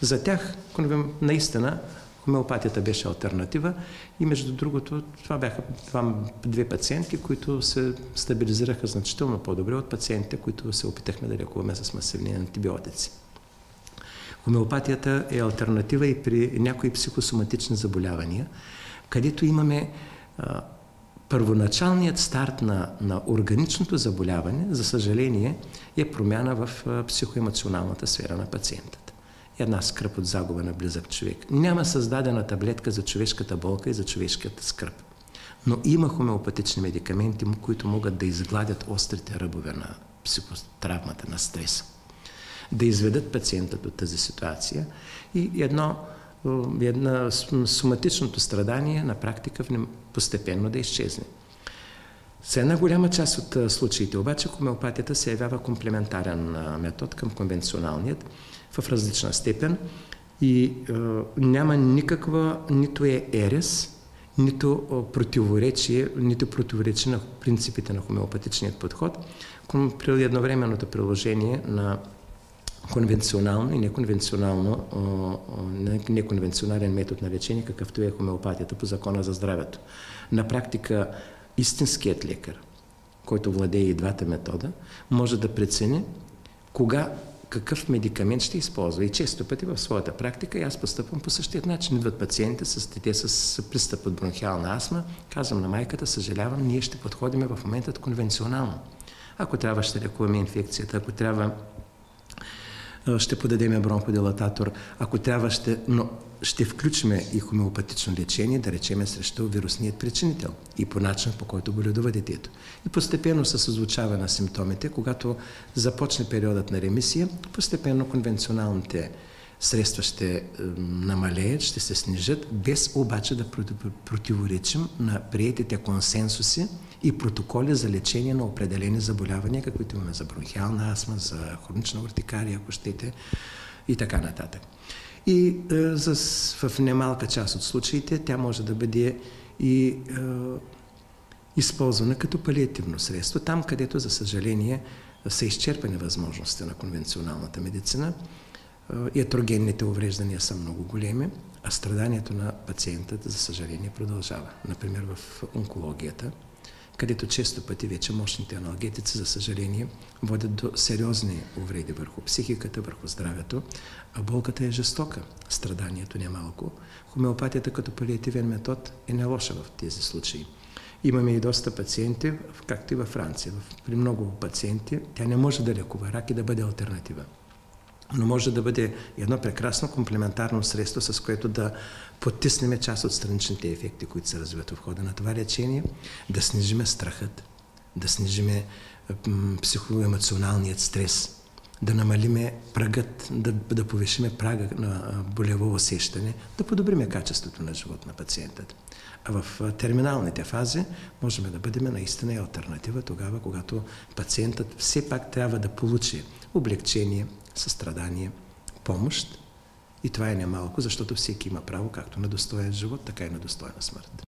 За тях наистина хомеопатията беше алтернатива и между другото това бяха това, две пациентки, които се стабилизираха значително по-добре от пациентите, които се опитахме да лекуваме с масивни антибиотици. Хомеопатията е алтернатива и при някои психосоматични заболявания, където имаме а, първоначалният старт на, на органичното заболяване, за съжаление, е промяна в а, психоемоционалната сфера на пациентата. Една скръб от загуба на близък човек. Няма създадена таблетка за човешката болка и за човешката скръб. Но има хомеопатични медикаменти, които могат да изгладят острите ръбове на психотравмата, на стреса. Да изведат пациента до тази ситуация и едно, едно соматичното страдание на практика постепенно да изчезне. С една голяма част от случаите обаче хомеопатията се явява комплементарен метод към конвенционалният в различна степен и е, няма никаква, нито е ерес, нито противоречие, нито противоречие на принципите на хомеопатичният подход при едновременното приложение на конвенционално и неконвенционално, неконвенционален метод на лечение, какъвто е хомеопатията по Закона за здравето. На практика истинският лекар, който владее и двата метода, може да прецени кога какъв медикамент ще използва. И често пъти в своята практика аз постъпвам по същия начин. Идват пациенти с дете с пристъп от бронхиална астма. Казвам на майката, съжалявам, ние ще подходим в момента конвенционално. Ако трябва, ще лекуваме инфекцията, ако трябва, ще подадем бронходилататор, ако трябва, ще, но ще включим и хомеопатично лечение, да речеме срещу вирусният причинител и по начин, по който боледува детето. И постепенно с изучаване на симптомите, когато започне периодът на ремисия, постепенно конвенционалните средства ще намалеят, ще се снижат, без обаче да противоречим на приетите консенсуси и протоколи за лечение на определени заболявания, каквито имаме за бронхиална астма, за хронична уртикария, ако щете, и така нататък. И е, за, в немалка част от случаите тя може да бъде и е, използвана като палиативно средство, там където, за съжаление, са изчерпани възможности на конвенционалната медицина. Е, ятрогенните увреждания са много големи, а страданието на пациентът, за съжаление, продължава. Например, в онкологията, където често пъти вече мощните аналгетици, за съжаление, водят до сериозни увреди върху психиката, върху здравето, а болката е жестока, страданието не е малко. Хомеопатията като палиативен метод е не лоша в тези случаи. Имаме и доста пациенти, както и във Франция. При много пациенти тя не може да лекува рак и да бъде алтернатива. Но може да бъде едно прекрасно комплементарно средство, с което да потиснем част от страничните ефекти, които се развиват в хода на това лечение, да снижиме страхът, да снижиме психоемоционалният стрес, да намалиме прагът, да, да повишиме прага на болево усещане, да подобриме качеството на живот на пациента. А в терминалните фази можем да бъдем наистина алтернатива тогава, когато пациентът все пак трябва да получи облегчение, състрадание, помощ. И това е немалко, защото всеки има право както на достоен живот, така и на достойна смърт.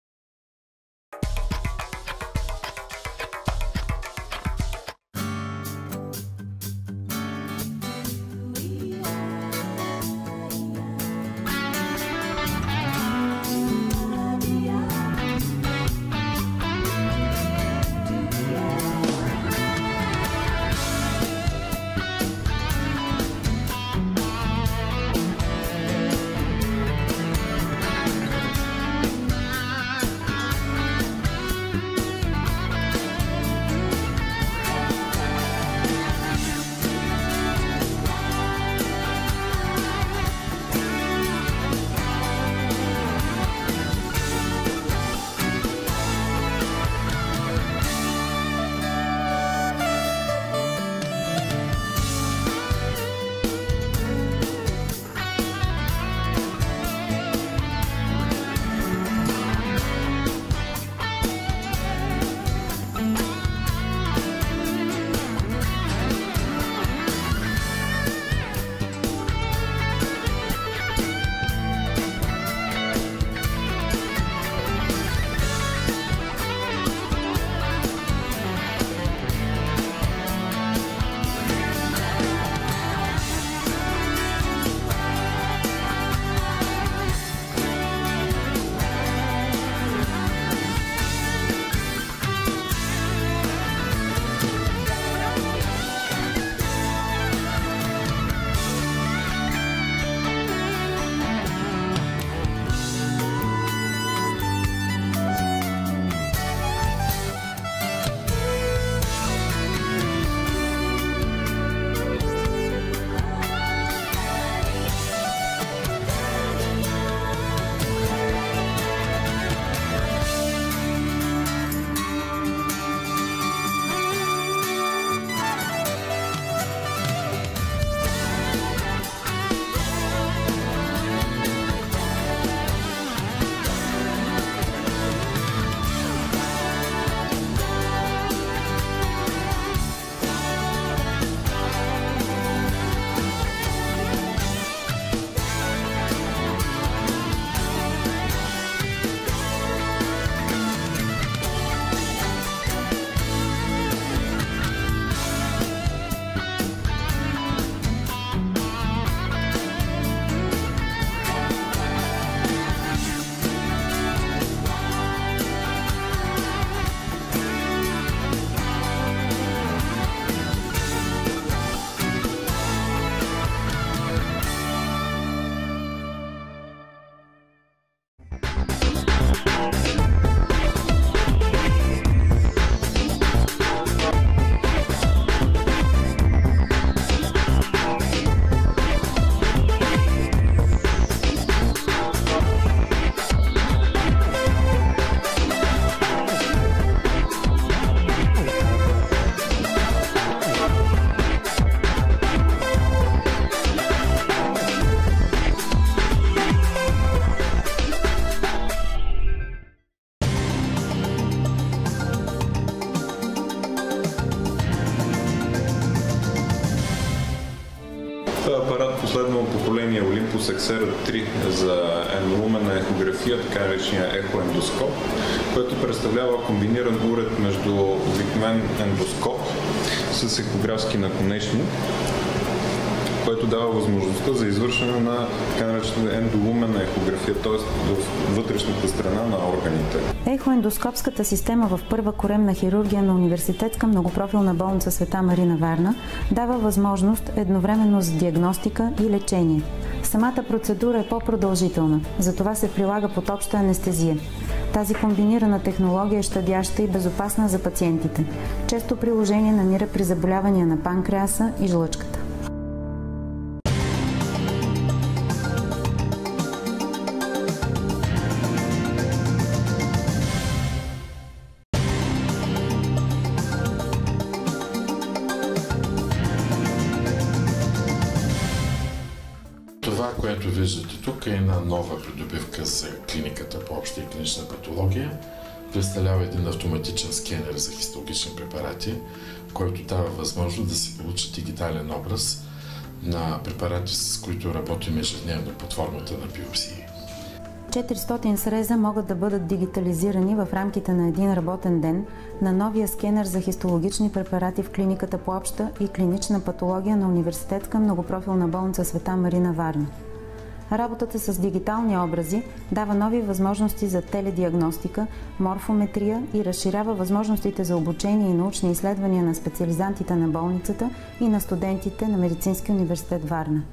Сексера три за ендолуменна ехография, така наречения ехоендоскоп, който представлява комбиниран уред между обикновен ендоскоп с ехографски наконечник, което дава възможността за извършване на така наречената ендолуменна ехография, т.е. в вътрешната страна на органите. Ехоендоскопската система в първа коремна хирургия на Университетска многопрофилна болница Света Марина Варна дава възможност едновременно за диагностика и лечение. Самата процедура е по-продължителна, затова се прилага под обща анестезия. Тази комбинирана технология е щадяща и безопасна за пациентите. Често приложение намира при заболявания на панкреаса и жлъчката. Това, което виждате тук, е една нова придобивка за клиниката по обща и клинична патология. Представлява един автоматичен скенер за хистологични препарати, който дава възможност да се получи дигитален образ на препарати, с които работим ежедневно под формата на биопсии. четиристотин среза могат да бъдат дигитализирани в рамките на един работен ден на новия скенер за хистологични препарати в клиниката по обща и клинична патология на Университетска многопрофилна болница Света Марина Варна. Работата с дигитални образи дава нови възможности за теледиагностика, морфометрия и разширява възможностите за обучение и научни изследвания на специализантите на болницата и на студентите на Медицинския университет Варна.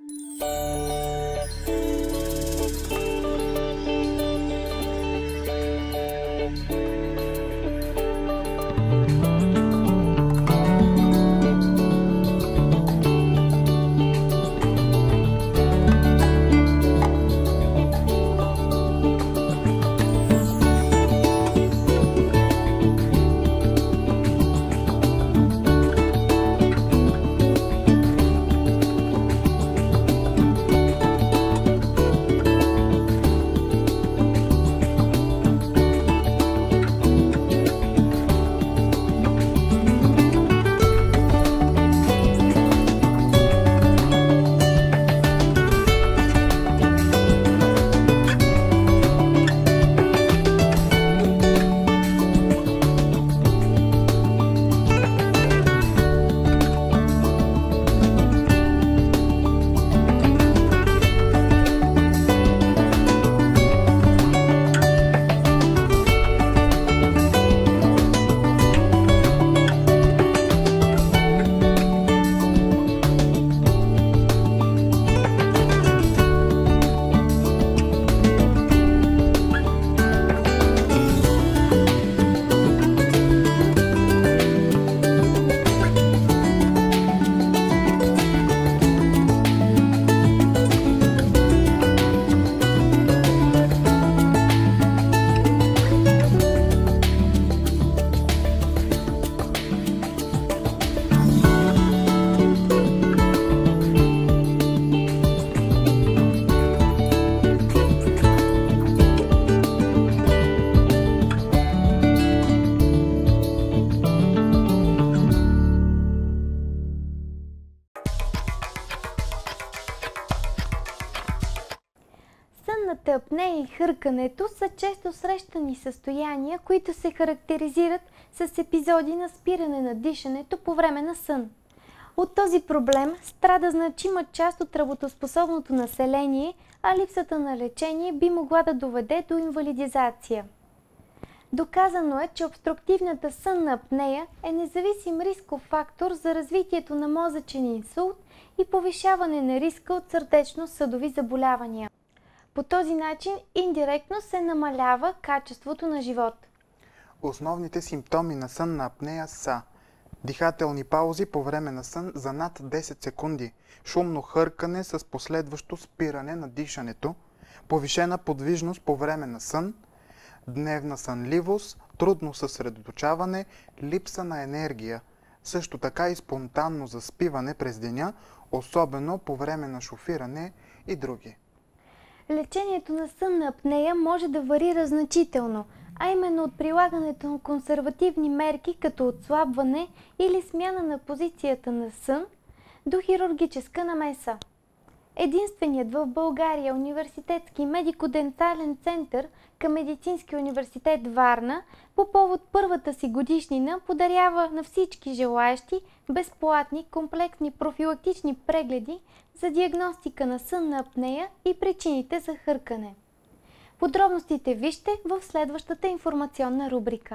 Сънната апнея и хъркането са често срещани състояния, които се характеризират с епизоди на спиране на дишането по време на сън. От този проблем страда значима част от работоспособното население, а липсата на лечение би могла да доведе до инвалидизация. Доказано е, че обструктивната сънна апнея е независим рисков фактор за развитието на мозъчен инсулт и повишаване на риска от сърдечно-съдови заболявания. По този начин индиректно се намалява качеството на живот. Основните симптоми на сънна апнея са дихателни паузи по време на сън за над десет секунди, шумно хъркане с последващо спиране на дишането, повишена подвижност по време на сън, дневна сънливост, трудно съсредоточаване, липса на енергия, също така и спонтанно заспиване през деня, особено по време на шофиране и други. Лечението на сънна апнея може да варира значително, а именно от прилагането на консервативни мерки като отслабване или смяна на позицията на сън до хирургическа намеса. Единственият в България университетски медико-дентален център към Медицински университет Варна по повод първата си годишнина подарява на всички желаещи безплатни комплексни профилактични прегледи за диагностика на сънна апнея и причините за хъркане. Подробностите вижте в следващата информационна рубрика.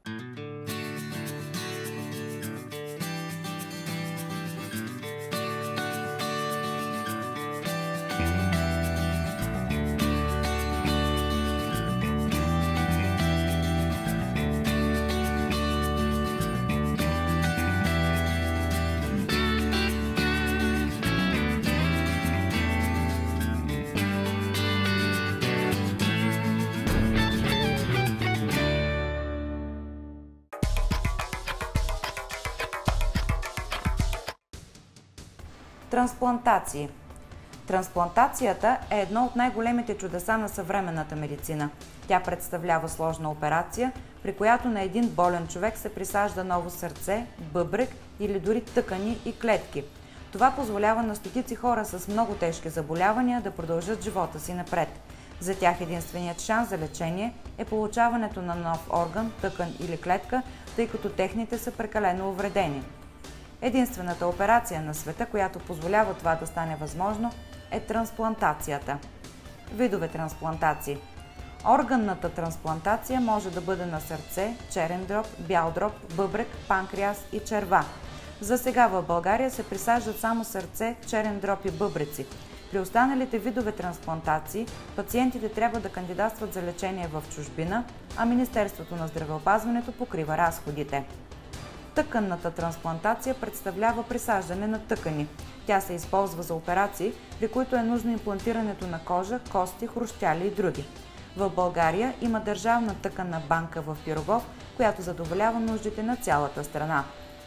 Трансплантации. Трансплантацията е едно от най-големите чудеса на съвременната медицина. Тя представлява сложна операция, при която на един болен човек се присажда ново сърце, бъбрек или дори тъкани и клетки. Това позволява на стотици хора с много тежки заболявания да продължат живота си напред. За тях единственият шанс за лечение е получаването на нов орган, тъкан или клетка, тъй като техните са прекалено увредени. Единствената операция на света, която позволява това да стане възможно, е трансплантацията. Видове трансплантации. Органната трансплантация може да бъде на сърце, черен дроб, бял дроб, бъбрек, панкреас и черва. За сега в България се присаждат само сърце, черен дроб и бъбреци. При останалите видове трансплантации пациентите трябва да кандидатстват за лечение в чужбина, а Министерството на здравеопазването покрива разходите. Тъканната трансплантация представлява присаждане на тъкани. Тя се използва за операции, при които е нужно имплантирането на кожа, кости, хрущяли и други. В България има държавна тъканна банка в Пирогов, която задоволява нуждите на цялата страна.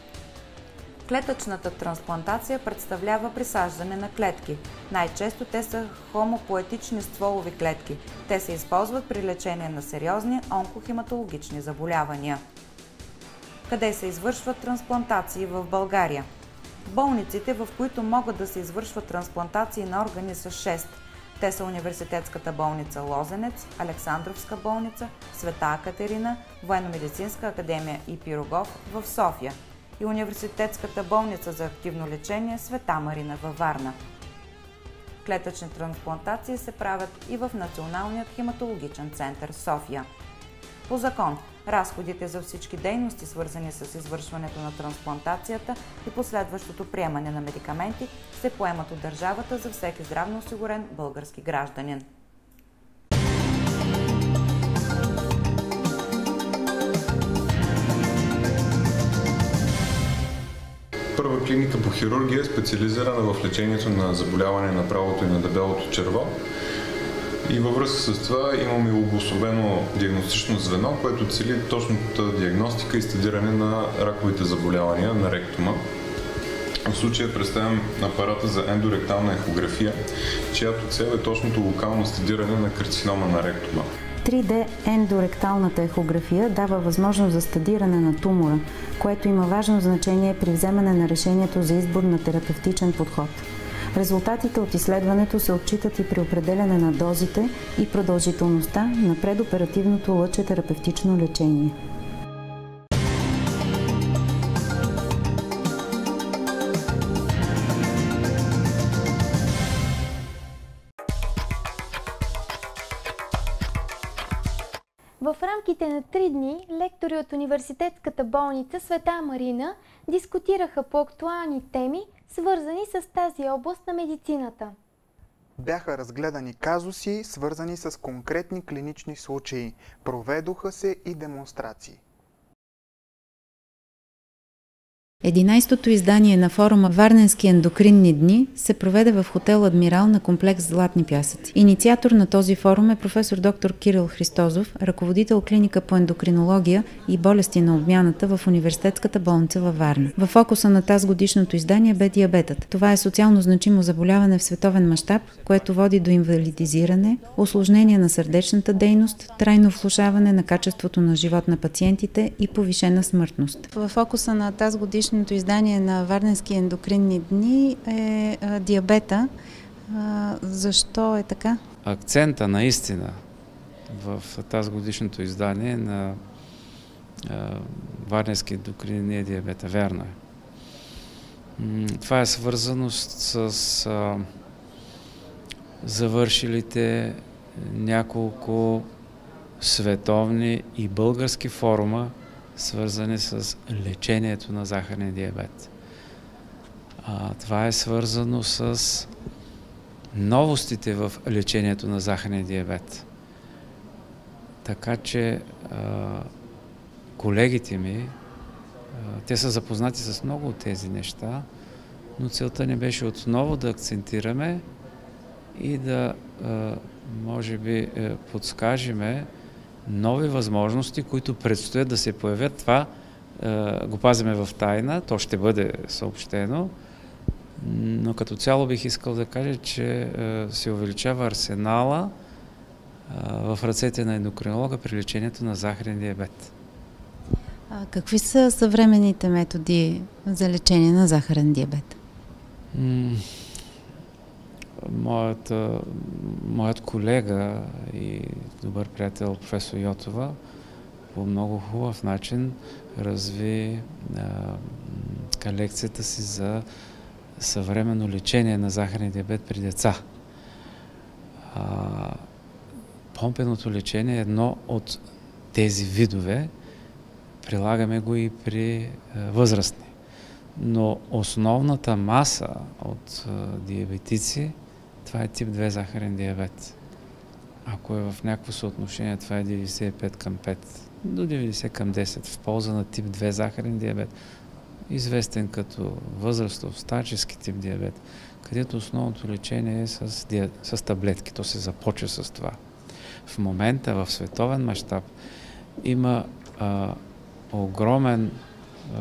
Клетъчната трансплантация представлява присаждане на клетки. Най-често те са хомопоетични стволови клетки. Те се използват при лечение на сериозни онкохематологични заболявания. Къде се извършват трансплантации в България? Болниците, в които могат да се извършват трансплантации на органи, са шест. Те са Университетската болница Лозенец, Александровска болница, Света Екатерина, Военно-медицинска академия и Пирогов в София и Университетската болница за активно лечение Света Марина във Варна. Клетъчни трансплантации се правят и в Националният хематологичен център София. По закон, разходите за всички дейности, свързани с извършването на трансплантацията и последващото приемане на медикаменти, се поемат от държавата за всеки здравноосигурен български гражданин. Първа клиника по хирургия е специализирана в лечението на заболяване на правото и на дебелото черво. И във връзка с това имаме обособено диагностично звено, което цели точната диагностика и стадиране на раковите заболявания на ректума. В случая представям апарата за ендоректална ехография, чиято цел е точното локално стадиране на карцинома на ректума. три Д ендоректалната ехография дава възможност за стадиране на тумора, което има важно значение при вземане на решението за избор на терапевтичен подход. Резултатите от изследването се отчитат и при определяне на дозите и продължителността на предоперативното лъчетерапевтично лечение. В рамките на три дни лектори от Университетската болница Света Марина дискутираха по актуални теми, свързани с тази област на медицината. Бяха разгледани казуси, свързани с конкретни клинични случаи. Проведоха се и демонстрации. единайсетото издание на форума Варненски ендокринни дни се проведе в хотел Адмирал на комплекс Златни пясъци. Инициатор на този форум е професор доктор Кирил Христозов, ръководител клиника по ендокринология и болести на обмяната в Университетската болница във Варна. В фокуса на тази годишното издание бе диабетът. Това е социално значимо заболяване в световен мащаб, което води до инвалидизиране, усложнение на сърдечната дейност, трайно влошаване на качеството на живот на пациентите и повишена смъртност. В фокуса на тази годишна Днешното издание на Варненски ендокринни дни е диабета, А, защо е така? Акцента наистина в тази годишното издание на Варненски ендокринния диабет. Вярно е. Това е свързано с, с а, завършилите няколко световни и български форума, свързани с лечението на захарен диабет. А, това е свързано с новостите в лечението на захарен диабет. Така че а, колегите ми, а, те са запознати с много от тези неща, но целта ни беше отново да акцентираме и да, а, може би, подскажеме нови възможности, които предстоят да се появят. Това а, го пазиме в тайна, то ще бъде съобщено, но като цяло бих искал да кажа, че а, се увеличава арсенала а, в ръцете на ендокринолога при лечението на захарен диабет. А какви са съвременните методи за лечение на захарен диабет? М- моят, моят колега и добър приятел професор Йотова по много хубав начин разви а, лекцията си за съвременно лечение на захарен диабет при деца. А, помпеното лечение е едно от тези видове. Прилагаме го и при а, възрастни. Но основната маса от а, диабетици, това е тип две захарен диабет. Ако е в някакво съотношение, това е деветдесет и пет към пет, до деветдесет към десет в полза на тип две захарен диабет, известен като възрастов старчески тип диабет, където основното лечение е с, ди... с таблетки. То се започва с това. В момента в световен мащаб има а, огромен а,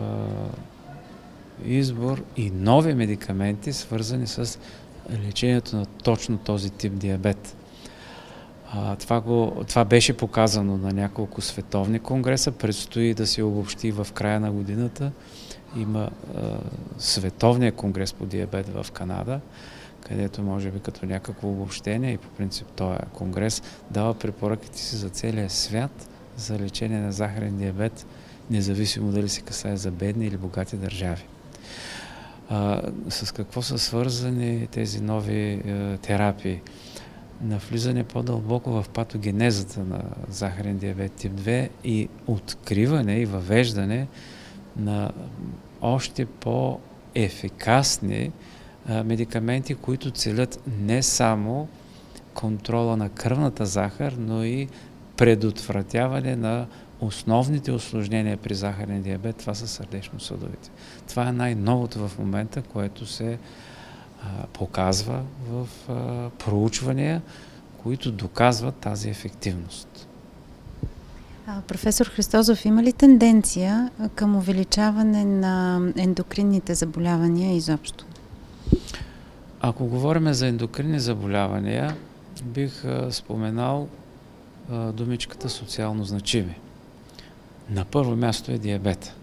избор и нови медикаменти, свързани с лечението на точно този тип диабет. А, това, го, това беше показано на няколко световни конгреса, предстои да се обобщи в края на годината. Има а, световния конгрес по диабет в Канада, където може би като някакво обобщение и по принцип този конгрес дава препоръките си за целия свят за лечение на захарен диабет, независимо дали се касае за бедни или богати държави. А, с какво са свързани тези нови а, терапии? Навлизане по-дълбоко в патогенезата на захарен диабет тип две и откриване и въвеждане на още по-ефикасни а, медикаменти, които целят не само контрола на кръвната захар, но и предотвратяване на основните усложнения при захарен диабет. Това са сърдечно-съдовите. Това е най-новото в момента, което се а, показва в а, проучвания, които доказват тази ефективност. А, професор Христозов, има ли тенденция към увеличаване на ендокринните заболявания изобщо? Ако говорим за ендокринни заболявания, бих а, споменал а, думичката социално значими. На първо място е диабет.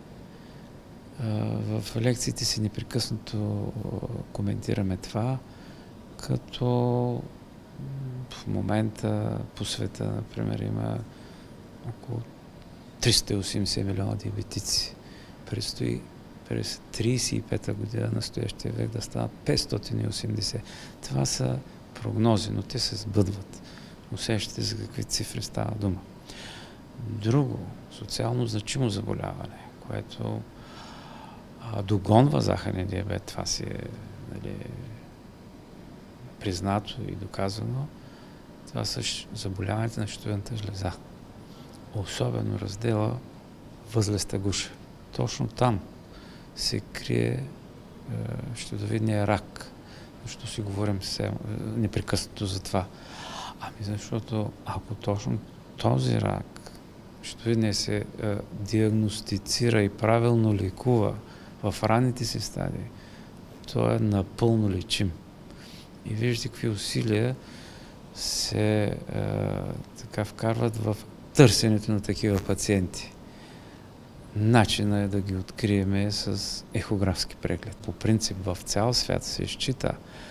В лекциите си непрекъснато коментираме това, като в момента по света, например, има около триста и осемдесет милиона диабетици. Предстои през тридесет и пета година, настоящия век, да станат петстотин и осемдесет. Това са прогнози, но те се сбъдват. Усещате за какви цифри става дума. Друго, социално значимо заболяване, което а, догонва захарен диабет, това си е, нали, признато и доказано, това са заболяването на щитовидната жлеза. Особено раздела възлеста гуша. Точно там се крие е, щитовидния рак. Защо си говорим се, непрекъснато за това? Ами защото ако точно този рак щитовидния се е, диагностицира и правилно лекува в ранните си стадии, то е напълно лечим. И виждате какви усилия се е, така вкарват в търсенето на такива пациенти. Начинът е да ги открием с ехографски преглед. По принцип в цял свят се счита,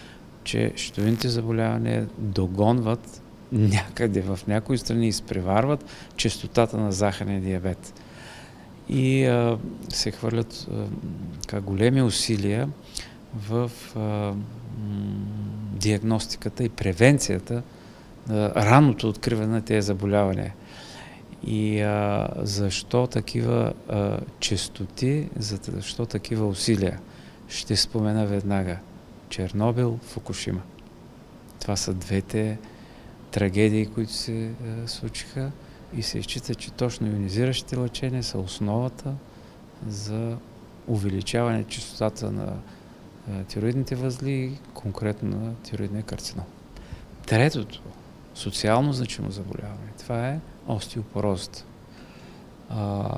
че счетовидните заболявания догонват някъде в някои страни, изпреварват честотата на захарния диабет. И а, се хвърлят а, така, големи усилия в а, м, диагностиката и превенцията, а, ранното откриване на тези заболявания. И а, защо такива а, честоти, защо такива усилия? Ще спомена веднага. Чернобил, Фукушима. Това са двете трагедии, които се а, случиха и се счита, че точно ионизиращите лъчения са основата за увеличаване честотата на а, тироидните възли и конкретно на тироидния карцином. Третото, социално значимо заболяване, това е остеопорозата. А,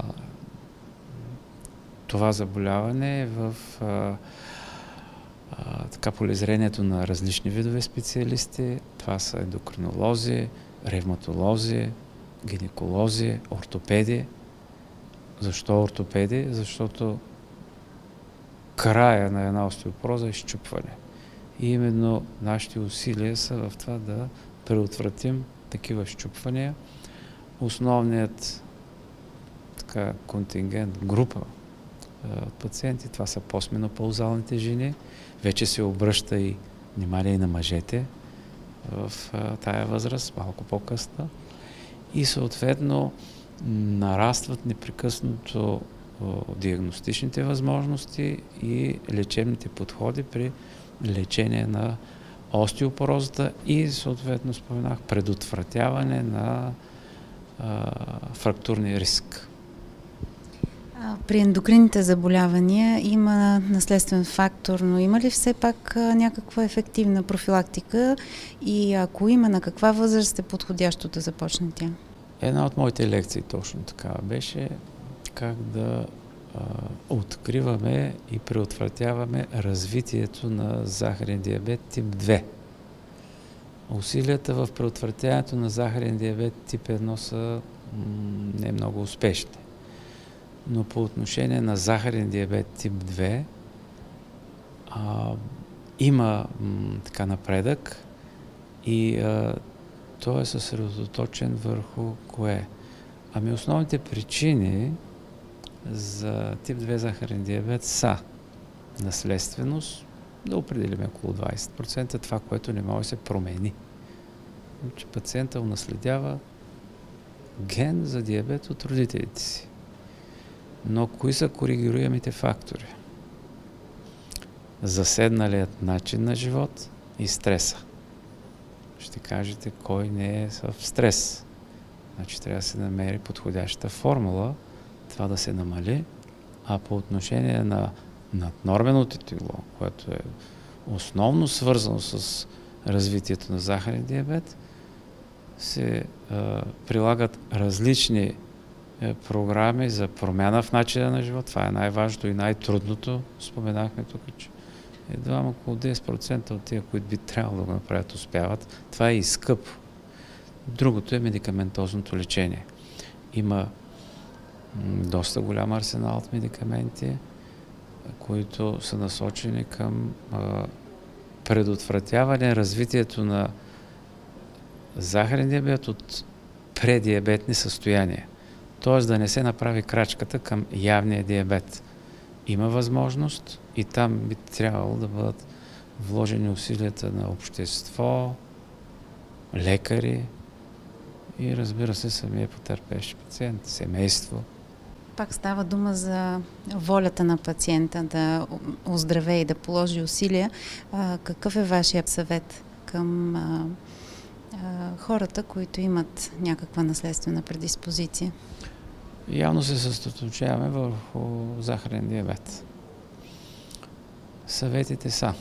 това заболяване е в а, а, така полезрението на различни видове специалисти. Това са ендокринолози, ревматолози, гинеколози, ортопеди. Защо ортопеди? Защото края на една остеопороза е счупване. И именно нашите усилия са в това да предотвратим такива счупвания. Основният така, контингент, група от пациенти, това са постменопаузалните жени. Вече се обръща и внимание и на мъжете в а, тая възраст, малко по-късна. И съответно нарастват непрекъснато о, диагностичните възможности и лечебните подходи при лечение на остеопорозата и съответно споменах предотвратяване на а, фрактурния риск. При ендокринните заболявания има наследствен фактор, но има ли все пак някаква ефективна профилактика и ако има, на каква възраст е подходящо да започне тя? Една от моите лекции точно така беше как да а, откриваме и предотвратяваме развитието на захарен диабет тип две. Усилията в предотвратяването на захарен диабет тип едно са не много успешни. Но по отношение на захарен диабет тип две а, има м, така напредък и а, той е съсредоточен върху кое? Ами основните причини за тип две захарен диабет са наследственост, да определим около двайсет процента, това, което не може да се промени. Че пациента унаследява ген за диабет от родителите си. Но кои са коригируемите фактори? Заседналият начин на живот и стреса. Ще кажете, кой не е в стрес. Значи трябва да се намери подходяща формула, това да се намали, а по отношение на наднорменото тегло, което е основно свързано с развитието на захарен диабет, се а, прилагат различни а, програми за промяна в начина на живот. Това е най-важното и най-трудното. Споменахме тук, че едва около десет процента от тия, които би трябвало да го направят, успяват. Това е и скъпо. Другото е медикаментозното лечение. Има м, доста голям арсенал от медикаменти, които са насочени към а, предотвратяване развитието на захарен диабет от предиабетни състояния. Т.е. да не се направи крачката към явния диабет. Има възможност и там би трябвало да бъдат вложени усилията на общество, лекари и разбира се самия потърпещ пациент, семейство. Пак става дума за волята на пациента да оздравее и да положи усилия. А, какъв е вашият съвет към а, а, хората, които имат някаква наследствена предиспозиция? Явно се съсредоточаваме върху захарен диабет. Съветите са: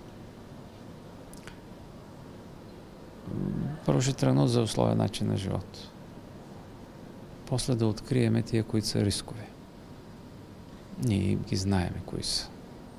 първо ще тръгнат за условия начин на живот. После да откриеме тия, които са рискови. Ние ги знаеме кои са.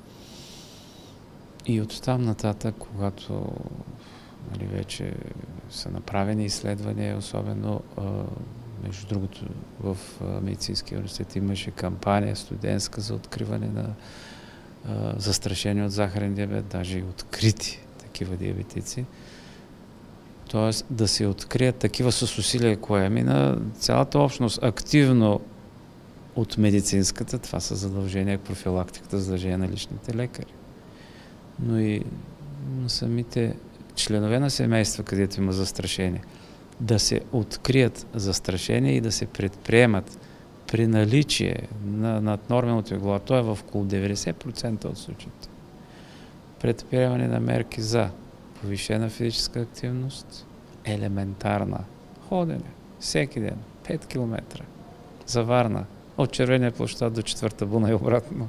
И от там нататък, когато нали, вече са направени изследвания, особено а, между другото в Медицинския университет имаше кампания студентска за откриване на а, застрашени от захарен диабет, даже и открити такива диабетици. Тоест да се открият такива с усилия коеми на цялата общност активно от медицинската, това са задължения, профилактиката, задължения на личните лекари. Но и на самите членове на семейства, където има застрашение, да се открият застрашения и да се предприемат при наличие на наднормено тегло, то е в около деветдесет процента от случаите. Предприемане на мерки за повишена физическа активност, елементарна ходене, всеки ден, пет километра, за Варна, от Червения площад до Четвърта буна и обратно.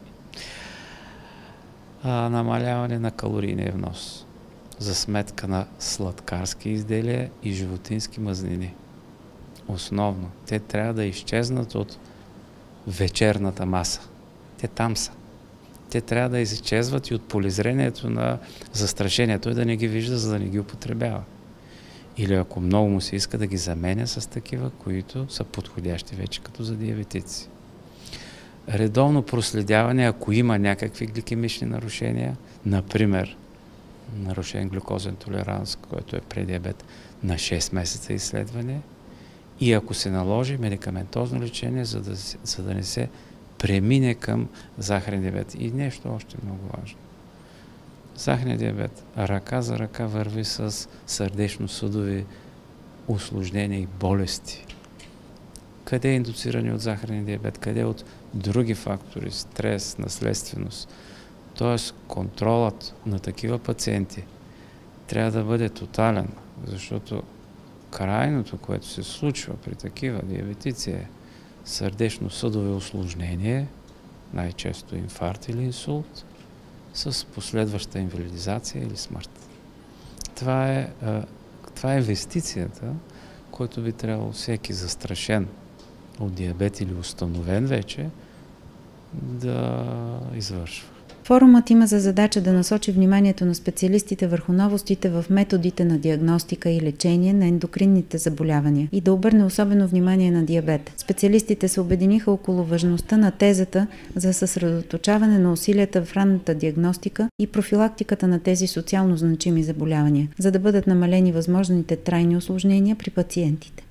А, намаляване на калорийния внос за сметка на сладкарски изделия и животински мазнини. Основно, те трябва да изчезнат от вечерната маса. Те там са. Те трябва да изчезват и от полезрението на застрашението и да не ги вижда, за да не ги употребява. Или ако много му се иска, да ги заменя с такива, които са подходящи вече като за диабетици. Редовно проследяване, ако има някакви гликемични нарушения, например, нарушен глюкозен толеранс, който е предиабет, на шест месеца изследване, и ако се наложи медикаментозно лечение, за да, за да не се премине към захарен диабет. И нещо още много важно. Захарен диабет ръка за ръка върви с сърдечно-съдови усложнения и болести. Къде е индуциране от захарен диабет? Къде от други фактори? Стрес, наследственост. Тоест контролът на такива пациенти трябва да бъде тотален, защото крайното, което се случва при такива диабетици, е сърдечно-съдови усложнение, най-често инфаркт или инсулт, с последваща инвалидизация или смърт. Това е, това е инвестицията, който би трябвало всеки застрашен от диабет или установен вече да извършва. Форумът има за задача да насочи вниманието на специалистите върху новостите в методите на диагностика и лечение на ендокринните заболявания и да обърне особено внимание на диабет. Специалистите се обединиха около важността на тезата за съсредоточаване на усилията в ранната диагностика и профилактиката на тези социално значими заболявания, за да бъдат намалени възможните трайни усложнения при пациентите.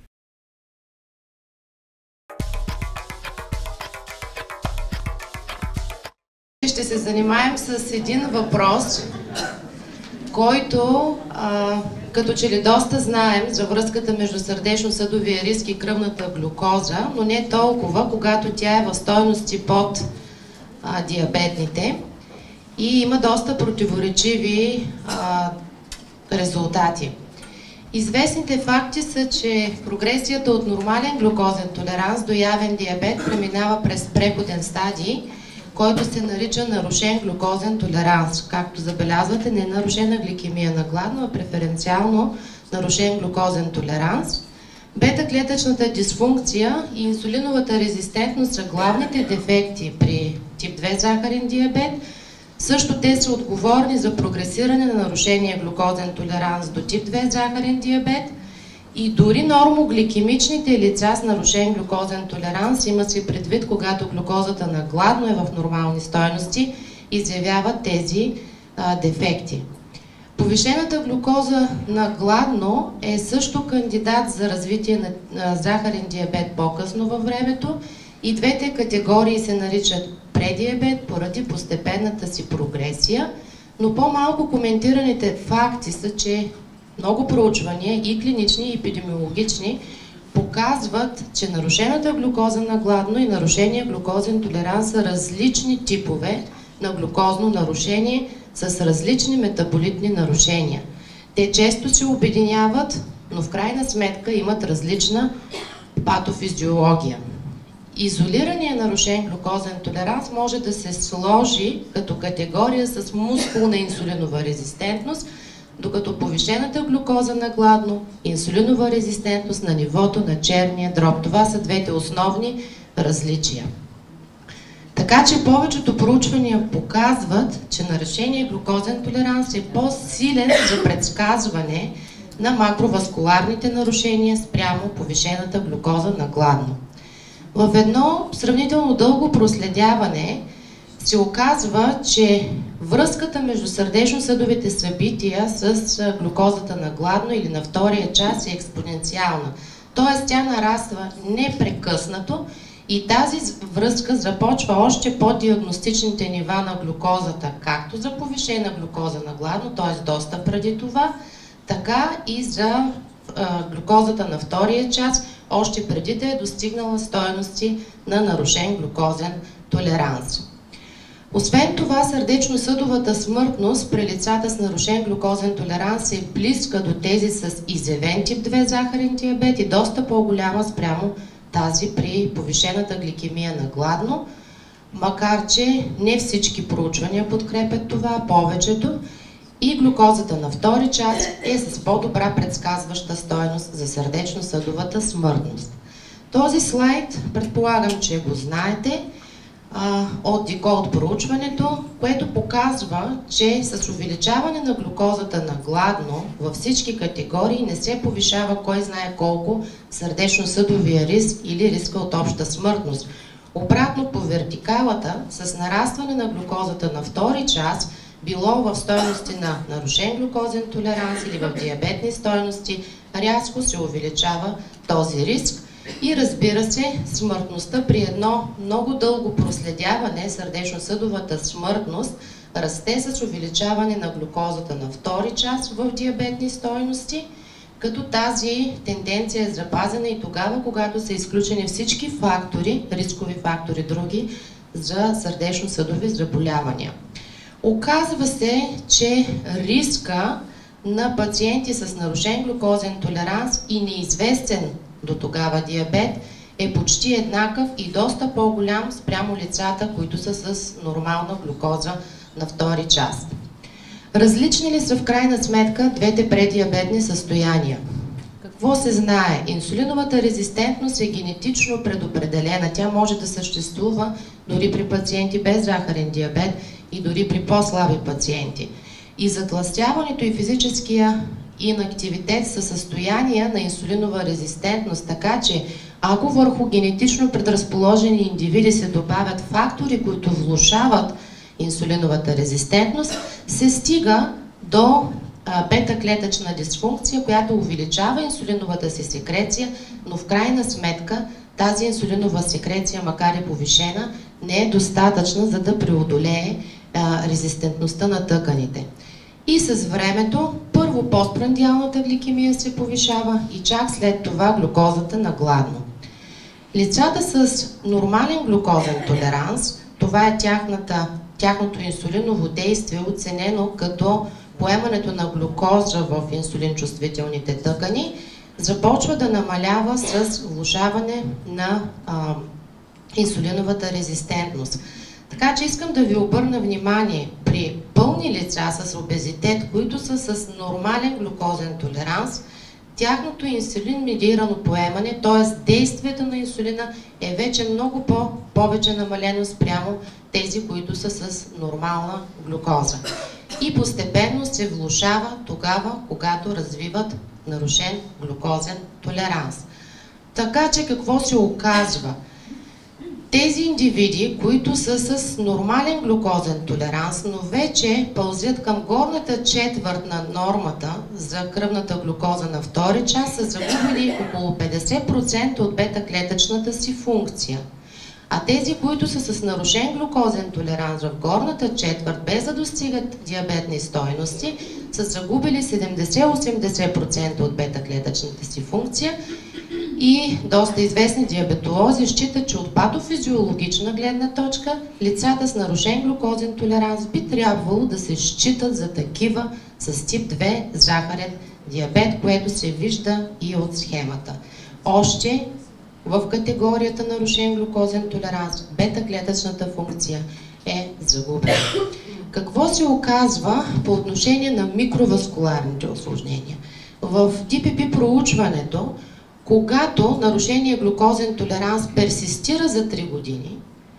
Ще се занимаем с един въпрос, който а, като че ли доста знаем за връзката между сърдечно-съдовия риск и кръвната глюкоза, но не толкова, когато тя е в стойности под а, диабетните и има доста противоречиви а, резултати. Известните факти са, че прогресията от нормален глюкозен толеранс до явен диабет преминава през преходен стадий, който се нарича нарушен глюкозен толеранс. Както забелязвате, не е нарушена гликемия на гладно, а преференциално нарушен глюкозен толеранс. Бета-клетъчната дисфункция и инсулиновата резистентност са главните дефекти при тип две захарен диабет. Също те са отговорни за прогресиране на нарушения глюкозен толеранс до тип две захарен диабет. И дори нормогликемичните лица с нарушен глюкозен толеранс, има си предвид, когато глюкозата на гладно е в нормални стойности, изявяват тези а, дефекти. Повишената глюкоза на гладно е също кандидат за развитие на, на захарен диабет по-късно във времето. И двете категории се наричат предиабет поради постепенната си прогресия, но по-малко коментираните факти са, че много проучвания и клинични, и епидемиологични показват, че нарушената глюкоза на гладно и нарушения глюкозен толеранс са различни типове на глюкозно нарушение с различни метаболитни нарушения. Те често се обединяват, но в крайна сметка имат различна патофизиология. Изолираният нарушен глюкозен толеранс може да се сложи като категория с мускулна инсулинова резистентност, докато повишената глюкоза на гладно, инсулинова резистентност на нивото на черния дроб. Това са двете основни различия. Така че повечето проучвания показват, че нарушеният глюкозен толеранс е по-силен за предсказване на макроваскуларните нарушения спрямо повишената глюкоза на гладно. В едно сравнително дълго проследяване се оказва, че връзката между сърдечно-съдовите събития с глюкозата на гладно или на втория час е експоненциална. Тоест тя нараства непрекъснато и тази връзка започва още по диагностичните нива на глюкозата, както за повишена глюкоза на гладно, т.е. доста преди това, така и за а, глюкозата на втория час, още преди да е достигнала стойности на нарушен глюкозен толеранс. Освен това, сърдечно-съдовата смъртност при лицата с нарушен глюкозен толеранс е близка до тези с изявен тип две захарен диабет и доста по-голяма спрямо тази при повишената гликемия на гладно, макар че не всички проучвания подкрепят това, повечето, и глюкозата на втори час е с по-добра предсказваща стойност за сърдечно-съдовата смъртност. Този слайд, предполагам, че го знаете, от Деколт проучването, което показва, че с увеличаване на глюкозата на гладно във всички категории не се повишава кой знае колко сърдечно-съдовия риск или риска от обща смъртност. Обратно по вертикалата, с нарастване на глюкозата на втори час, било в стойности на нарушен глюкозен толеранс или в диабетни стойности, рязко се увеличава този риск. И разбира се, смъртността при едно много дълго проследяване, сърдечно-съдовата смъртност, расте с увеличаване на глюкозата на втори час в диабетни стойности, като тази тенденция е запазена и тогава, когато са изключени всички фактори, рискови фактори други, за сърдечно-съдови заболявания. Оказва се, че риска на пациенти с нарушен глюкозен толеранс и неизвестен до тогава диабет е почти еднакъв и доста по-голям спрямо лицата, които са с нормална глюкоза на втори час. Различни ли са в крайна сметка двете преддиабетни състояния? Какво се знае? Инсулиновата резистентност е генетично предопределена. Тя може да съществува дори при пациенти без захарен диабет и дори при по-слаби пациенти. И затлъстяването и физическия инактивитет са състояния на инсулинова резистентност, така че ако върху генетично предразположени индивиди се добавят фактори, които влошават инсулиновата резистентност, се стига до бета-клетъчна дисфункция, която увеличава инсулиновата си секреция, но в крайна сметка тази инсулинова секреция, макар и повишена, не е достатъчна, за да преодолее а, резистентността на тъканите. И с времето, първо постпрандиалната гликемия се повишава и чак след това глюкозата на гладно. Лицата с нормален глюкозен толеранс, това е тяхната, тяхното инсулиново действие, оценено като поемането на глюкоза в инсулинчувствителните тъкани, започва да намалява с влошаване на а, инсулиновата резистентност. Така че искам да ви обърна внимание, при пълни лица с обезитет, които са с нормален глюкозен толеранс, тяхното инсулин-медирано поемане, т.е. действието на инсулина е вече много по-повече намалено спрямо тези, които са с нормална глюкоза. И постепенно се влошава тогава, когато развиват нарушен глюкозен толеранс. Така че какво се оказва? Тези индивиди, които са с нормален глюкозен толеранс, но вече пълзят към горната четвърт на нормата за кръвната глюкоза на втори час, са загубили около петдесет процента от бета-клетъчната си функция. А тези, които са с нарушен глюкозен толеранс в горната четвърт, без да достигат диабетни стойности, са загубили седемдесет до осемдесет процента от бета-клетъчната си функция. И доста известни диабетолози считат, че от патофизиологична гледна точка лицата с нарушен глюкозен толеранс би трябвало да се считат за такива с тип две захарен диабет, което се вижда и от схемата. Още в категорията нарушен глюкозен толеранс бета-клетъчната функция е загубена. Какво се оказва по отношение на микроваскуларните осложнения? В Ди Пи Пи проучването, когато нарушения глюкозен толеранс персистира за три години,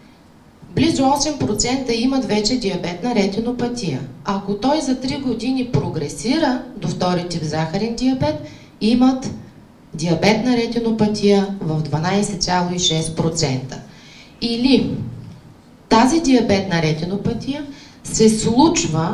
близо осем процента имат вече диабетна ретинопатия. Ако той за три години прогресира до втори тип захарен диабет, имат диабетна ретинопатия в дванадесет цяло и шест процента. Или Тази диабетна ретинопатия се случва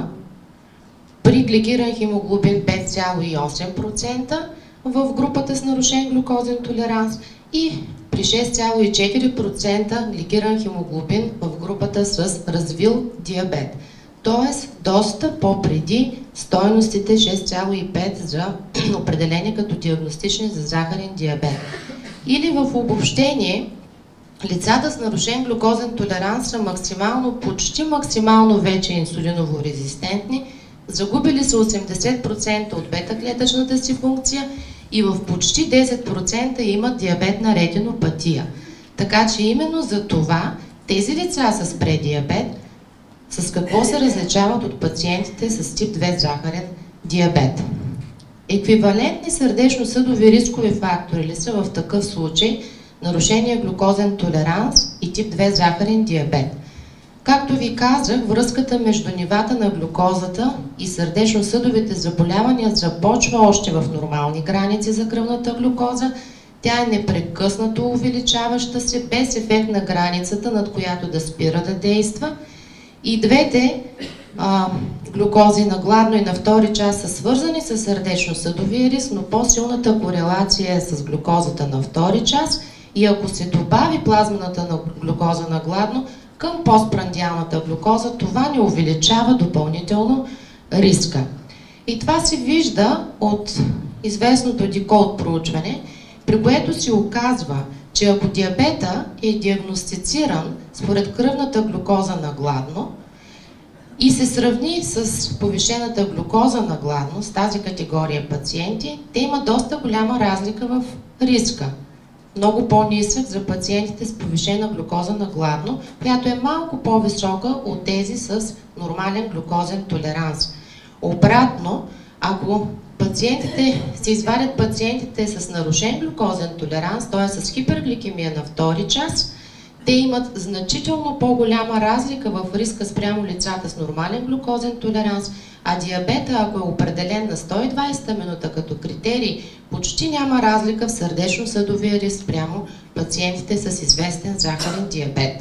при гликиран хемоглобин пет цяло и осем процента в групата с нарушен глюкозен толеранс и при шест цяло и четири процента гликиран хемоглобин в групата с развил диабет. Тоест, доста по-преди стойностите шест цяло и пет за определение като диагностични за захарен диабет. Или в обобщение, лицата с нарушен глюкозен толеранс са максимално, почти максимално вече инсулиново-резистентни, загубили са осемдесет процента от бета-клетъчната си функция и в почти десет процента имат диабетна ретинопатия. Така че именно за това тези лица с предиабет с какво се различават от пациентите с тип две захарен диабет. Еквивалентни сърдечно-съдови рискови фактори ли са в такъв случай нарушения глюкозен толеранс и тип две захарен диабет? Както ви казах, връзката между нивата на глюкозата и сърдечно-съдовите заболявания започва още в нормални граници за кръвната глюкоза. Тя е непрекъснато увеличаваща се, без ефект на границата, над която да спира да действа. И двете а, глюкози на гладно и на втори час са свързани с сърдечно-съдовия риск, но по-силната корелация е с глюкозата на втори час и ако се добави плазмената на глюкоза на гладно към постпрандиалната глюкоза, това не увеличава допълнително риска. И това се вижда от известното диколт проучване, при което се оказва, че ако диабета е диагностициран според кръвната глюкоза на гладно и се сравни с повишената глюкоза на гладно с тази категория пациенти, те има доста голяма разлика в риска. Много по-нисък за пациентите с повишена глюкоза на гладно, която е малко по-висока от тези с нормален глюкозен толеранс. Обратно, ако пациентите се извадят пациентите с нарушен глюкозен толеранс, т.е. с хипергликемия на втори час, те имат значително по-голяма разлика в риска спрямо лицата с нормален глюкозен толеранс, а диабета, ако е определен на сто и двадесета минута като критерий, почти няма разлика в сърдечно-съдовия риск спрямо пациентите с известен захарен диабет.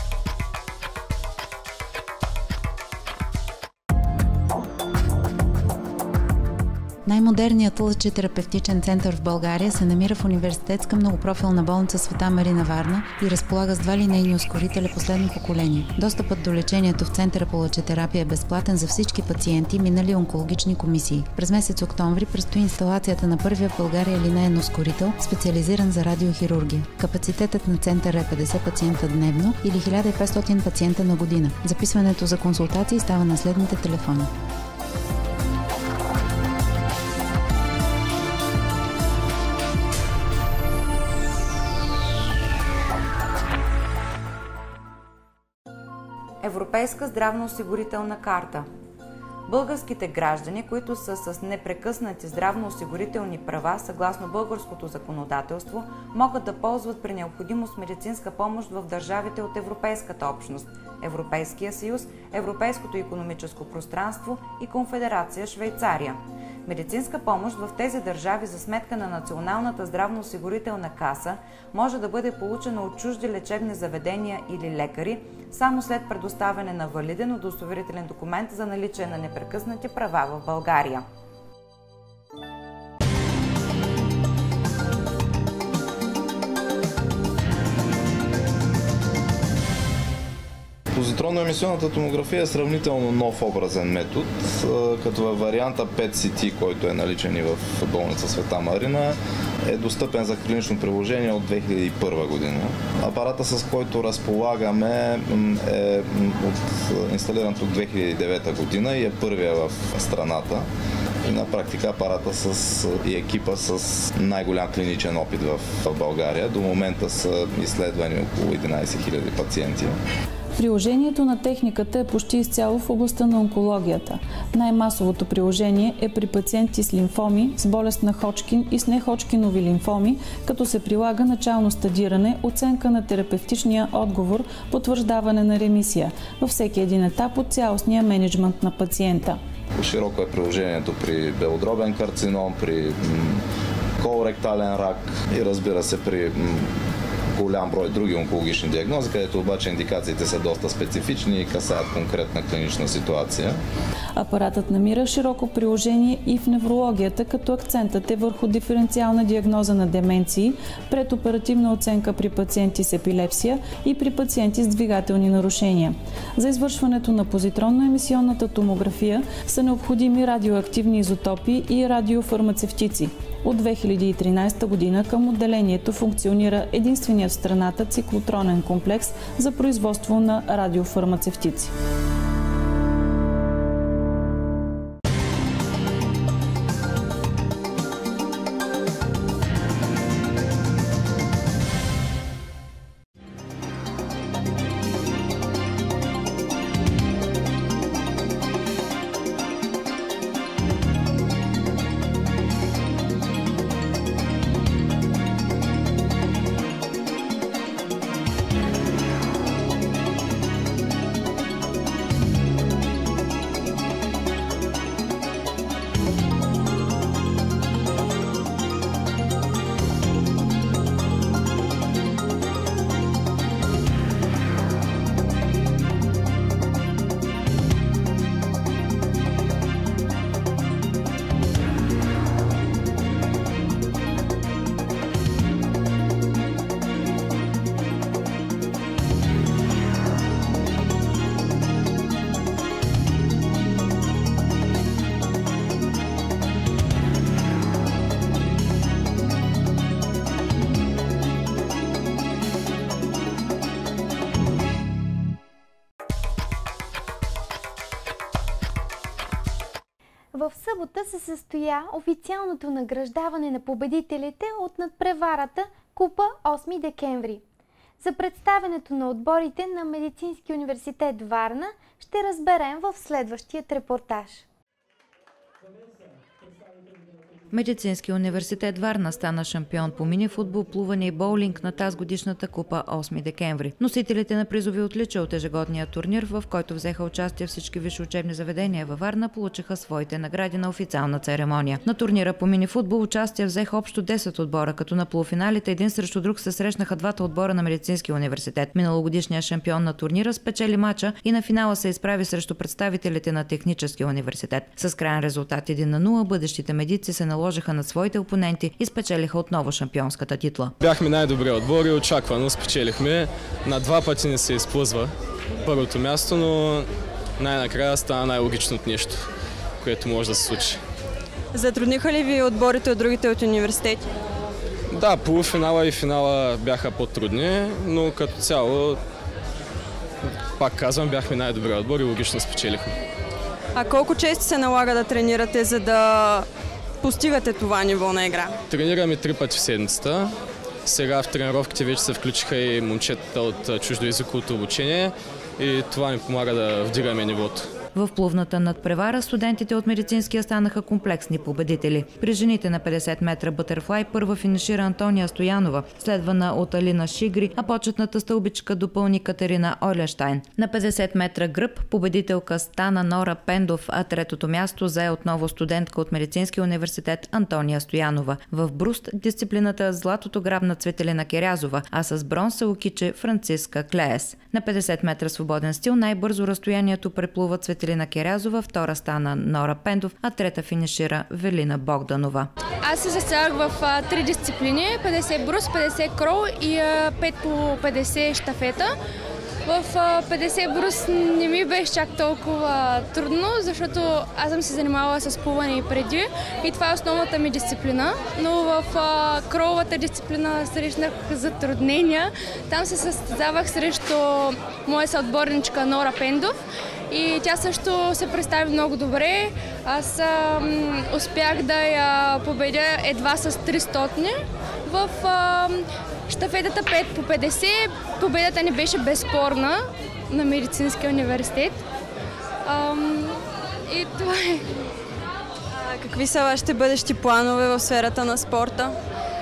Най-модерният лъчетерапевтичен център в България се намира в Университетска многопрофилна болница „Света Марина“ Варна и разполага с два линейни ускорители последно поколение. Достъпът до лечението в Центъра по лъчетерапия е безплатен за всички пациенти, минали онкологични комисии. През месец октомври предстои инсталацията на първия в България линеен ускорител, специализиран за радиохирургия. Капацитетът на центъра е петдесет пациента дневно или хиляда и петстотин пациента на година. Записването за консултации става на следните телефони. Европейска здравноосигурителна карта. Българските граждани, които са с непрекъснати здравноосигурителни права съгласно българското законодателство, могат да ползват при необходимост медицинска помощ в държавите от Европейската общност, Европейския съюз, Европейското икономическо пространство и Конфедерация Швейцария. Медицинска помощ в тези държави за сметка на Националната здравноосигурителна каса може да бъде получена от чужди лечебни заведения или лекари само след предоставяне на валиден удостоверителен документ за наличие на непрекъснати права в България. Позитронно-емисионната томография е сравнително нов образен метод, като във варианта пет си ти, който е наличен и в болница „Света Марина, е достъпен за клинично приложение от две хиляди и първа година. Апарата, с който разполагаме, е от, инсталиран от две хиляди и девета година и е първия в страната. И на практика апарата с, и екипа с най-голям клиничен опит в България. До момента са изследвани около единадесет хиляди пациенти. Приложението на техниката е почти изцяло в областта на онкологията. Най-масовото приложение е при пациенти с лимфоми, с болест на Ходжкин и с неходжкинови лимфоми, като се прилага начално стадиране, оценка на терапевтичния отговор, потвърждаване на ремисия във всеки един етап от цялостния мениджмънт на пациента. Широко е приложението при белодробен карцином, при колоректален рак и разбира се при голям брой други онкологични диагнози, където обаче индикациите са доста специфични и касаят конкретна клинична ситуация. Апаратът намира широко приложение и в неврологията, като акцентът е върху диференциална диагноза на деменции, предоперативна оценка при пациенти с епилепсия и при пациенти с двигателни нарушения. За извършването на позитронно-емисионната томография са необходими радиоактивни изотопи и радиофармацевтици. От две хиляди и тринадесета година към отделението функционира единственият в страната циклотронен комплекс за производство на радиофармацевтици. В събота се състоя официалното награждаване на победителите от надпреварата Купа осми декември. За представянето на отборите на Медицински университет Варна ще разберем в следващият репортаж. Медицински университет Варна стана шампион по мини-футбол, плуване и боулинг на тазгодишната Купа осми декември. Носителите на призови отличия от ежегодния турнир, в който взеха участие всички висши учебни заведения във Варна, получиха своите награди на официална церемония. На турнира по мини-футбол участие взеха общо десет отбора, като на полуфиналите един срещу друг се срещнаха двата отбора на Медицински университет. Миналогодишният шампион на турнира спечели мача и на финала се изправи срещу представителите на Техническия университет. С краен резултат един на нула бъдещите медици се наложиха над своите опоненти и спечелиха отново шампионската титла. Бяхме най-добрият отбор и очаквано спечелихме. На два пъти не се изплъзва първото място, но най-накрая стана най-логичното нещо, което може да се случи. Затрудниха ли ви отборите от другите от университети? Да, полуфинала и финала бяха по-трудни, но като цяло, пак казвам, бяхме най-добрият отбор и логично спечелихме. А колко често се налага да тренирате, за да постигате това ниво на игра? Тренираме три пъти в седмицата. Сега в тренировките вече се включиха и момчетата от чуждоезиковото обучение и това ни помага да вдигаме нивото. В плувната надпревара студентите от медицинския станаха комплексни победители. При жените на петдесет метра бътерфлай първа финишира Антония Стоянова, следвана от Алина Шигри, а почетната стълбичка допълни Катерина Ойленщайн. На петдесет метра гръб победителка стана Нора Пендов, а третото място зае отново студентка от Медицинския университет Антония Стоянова. В бруст дисциплината златото грабна Цветелина Керязова, а с бронз се окиче Франциска Клеес. На петдесет метра свободен стил най-бързо разстоянието преплува Цветелина Керязова, втора стана Нора Пендов, а трета финишира Велина Богданова. Аз се състезах в а, три дисциплини, петдесет брус, петдесет крол и а, пет по петдесет щафета. В а, петдесет брус не ми беше чак толкова трудно, защото аз съм се занимавала с плуване и преди и това е основната ми дисциплина, но в а, кроловата дисциплина срещнах затруднения. Там се състезавах срещу моя съотборничка Нора Пендов и тя също се представи много добре. Аз а, успях да я победя едва с тристотни. В а, щафетата пет по петдесет победата ни беше безспорна на Медицинския университет. А, и това е. А какви са вашите бъдещи планове в сферата на спорта?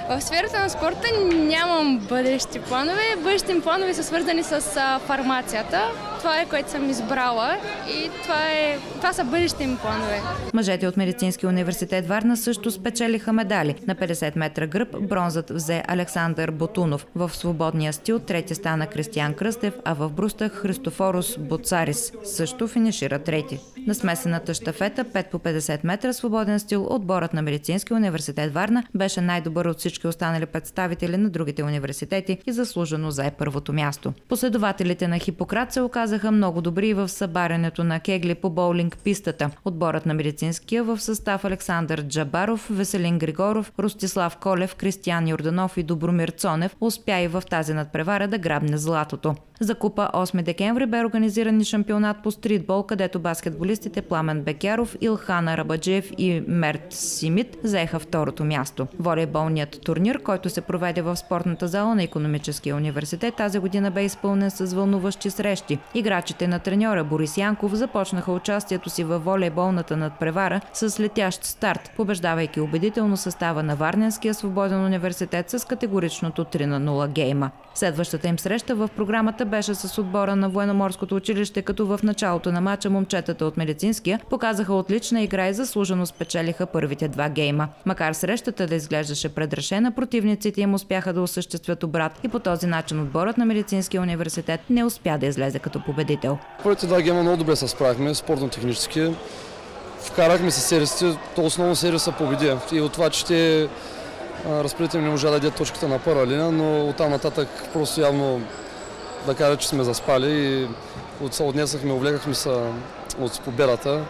В сферата на спорта нямам бъдещи планове. Бъдещи планове са свързани с а, фармацията. Това е, което съм избрала и това, е, това са бъдещи ми планове. Мъжете от Медицинския университет Варна също спечелиха медали. На петдесет метра гръб бронзът взе Александър Ботунов. В свободния стил трети стана Кристиян Кръстев, а в бруста Христофорос Боцарис също финишира трети. На смесената щафета пет по петдесет метра свободен стил отборът на Медицинския университет Варна беше най-добър от всички останали представители на другите университети и заслужено зае първото място. Последователите на Хипократ се оказаха много добри в събарянето на кегли по боулинг пистата. Отборът на Медицинския в състав Александър Джабаров, Веселин Григоров, Ростислав Колев, Кристиян Йорданов и Добромир Цонев успя и в тази надпревара да грабне златото. За купа осми декември бе организиран и шампионат по стритбол, където баскетболистите Пламен Бекяров, Илхан Арабаджиев и Мерт Симит заеха второто място. Волейболният турнир, който се проведе в спортната зала на Икономическия университет, тази година бе изпълнен с вълнуващи срещи. Играчите на треньора Борис Янков започнаха участието си във волейболната надпревара с летящ старт, побеждавайки убедително състава на Варненския свободен университет с категоричното три на нула гейма. Следващата им среща в програмата беше с отбора на Военноморското училище, като в началото на матча момчетата от Медицинския показаха отлична игра и заслужено спечелиха първите два гейма. Макар срещата да изглеждаше предрешена, противниците им успяха да осъществят обрат и по този начин отборът на Медицинския университет не успя да излезе като победител. Първите два гейма много добре се справихме, спортно-технически. Вкарахме се сериосите, то основно сериоса победи. И от това, че те разпределите не можа да дадат точката на първа линия, но оттам нататък просто явно да кажа, че сме заспали и отнесахме, увлекахме се от победата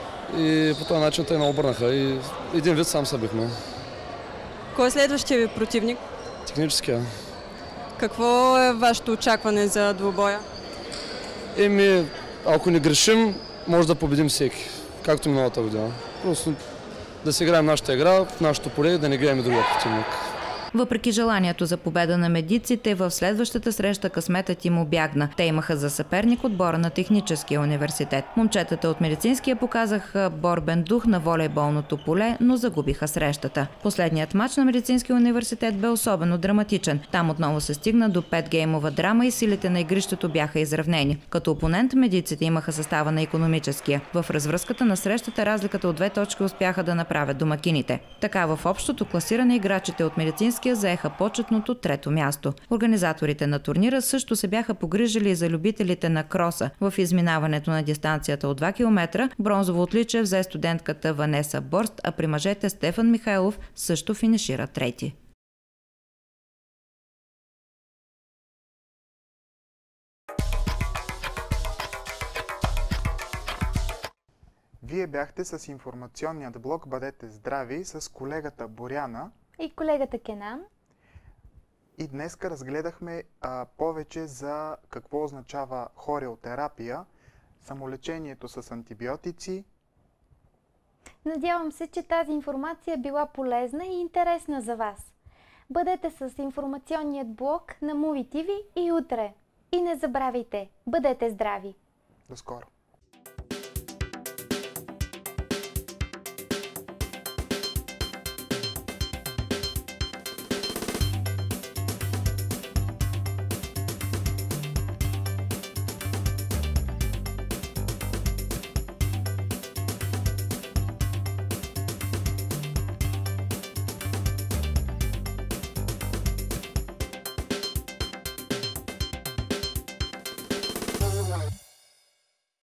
и по този начин те не обърнаха и един вид сам се бихме. Кой е следващия ви противник? Техническия. Какво е вашето очакване за двубоя? Еми, ако не грешим, може да победим всеки, както миналата година. Просто да си играем нашата игра, в нашото поле и да не гледаме другия противник. Въпреки желанието за победа на медиците, в следващата среща късметът им обягна. Те имаха за съперник отбора на Техническия университет. Момчетата от Медицинския показаха борбен дух на волейболното поле, но загубиха срещата. Последният матч на Медицинския университет бе особено драматичен. Там отново се стигна до петгеймова драма и силите на игрището бяха изравнени. Като опонент медиците имаха състава на Икономическия. В развръзката на срещата разликата от две точки успяха да направят домакините. Така в общото класиране играчите от Медицинския заеха почетното трето място. Организаторите на турнира също се бяха погрижили и за любителите на кроса. В изминаването на дистанцията от два километра бронзово отличие взе студентката Ванеса Борст, а при мъжете Стефан Михайлов също финишира трети. Вие бяхте с информационният блок "Бъдете здрави" с колегата Боряна и колегата Кенан. И днес разгледахме а, повече за какво означава хореотерапия, самолечението с антибиотици. Надявам се, че тази информация е била полезна и интересна за вас. Бъдете с информационният блок на Муви ти ви и утре. И не забравяйте, бъдете здрави! До скоро!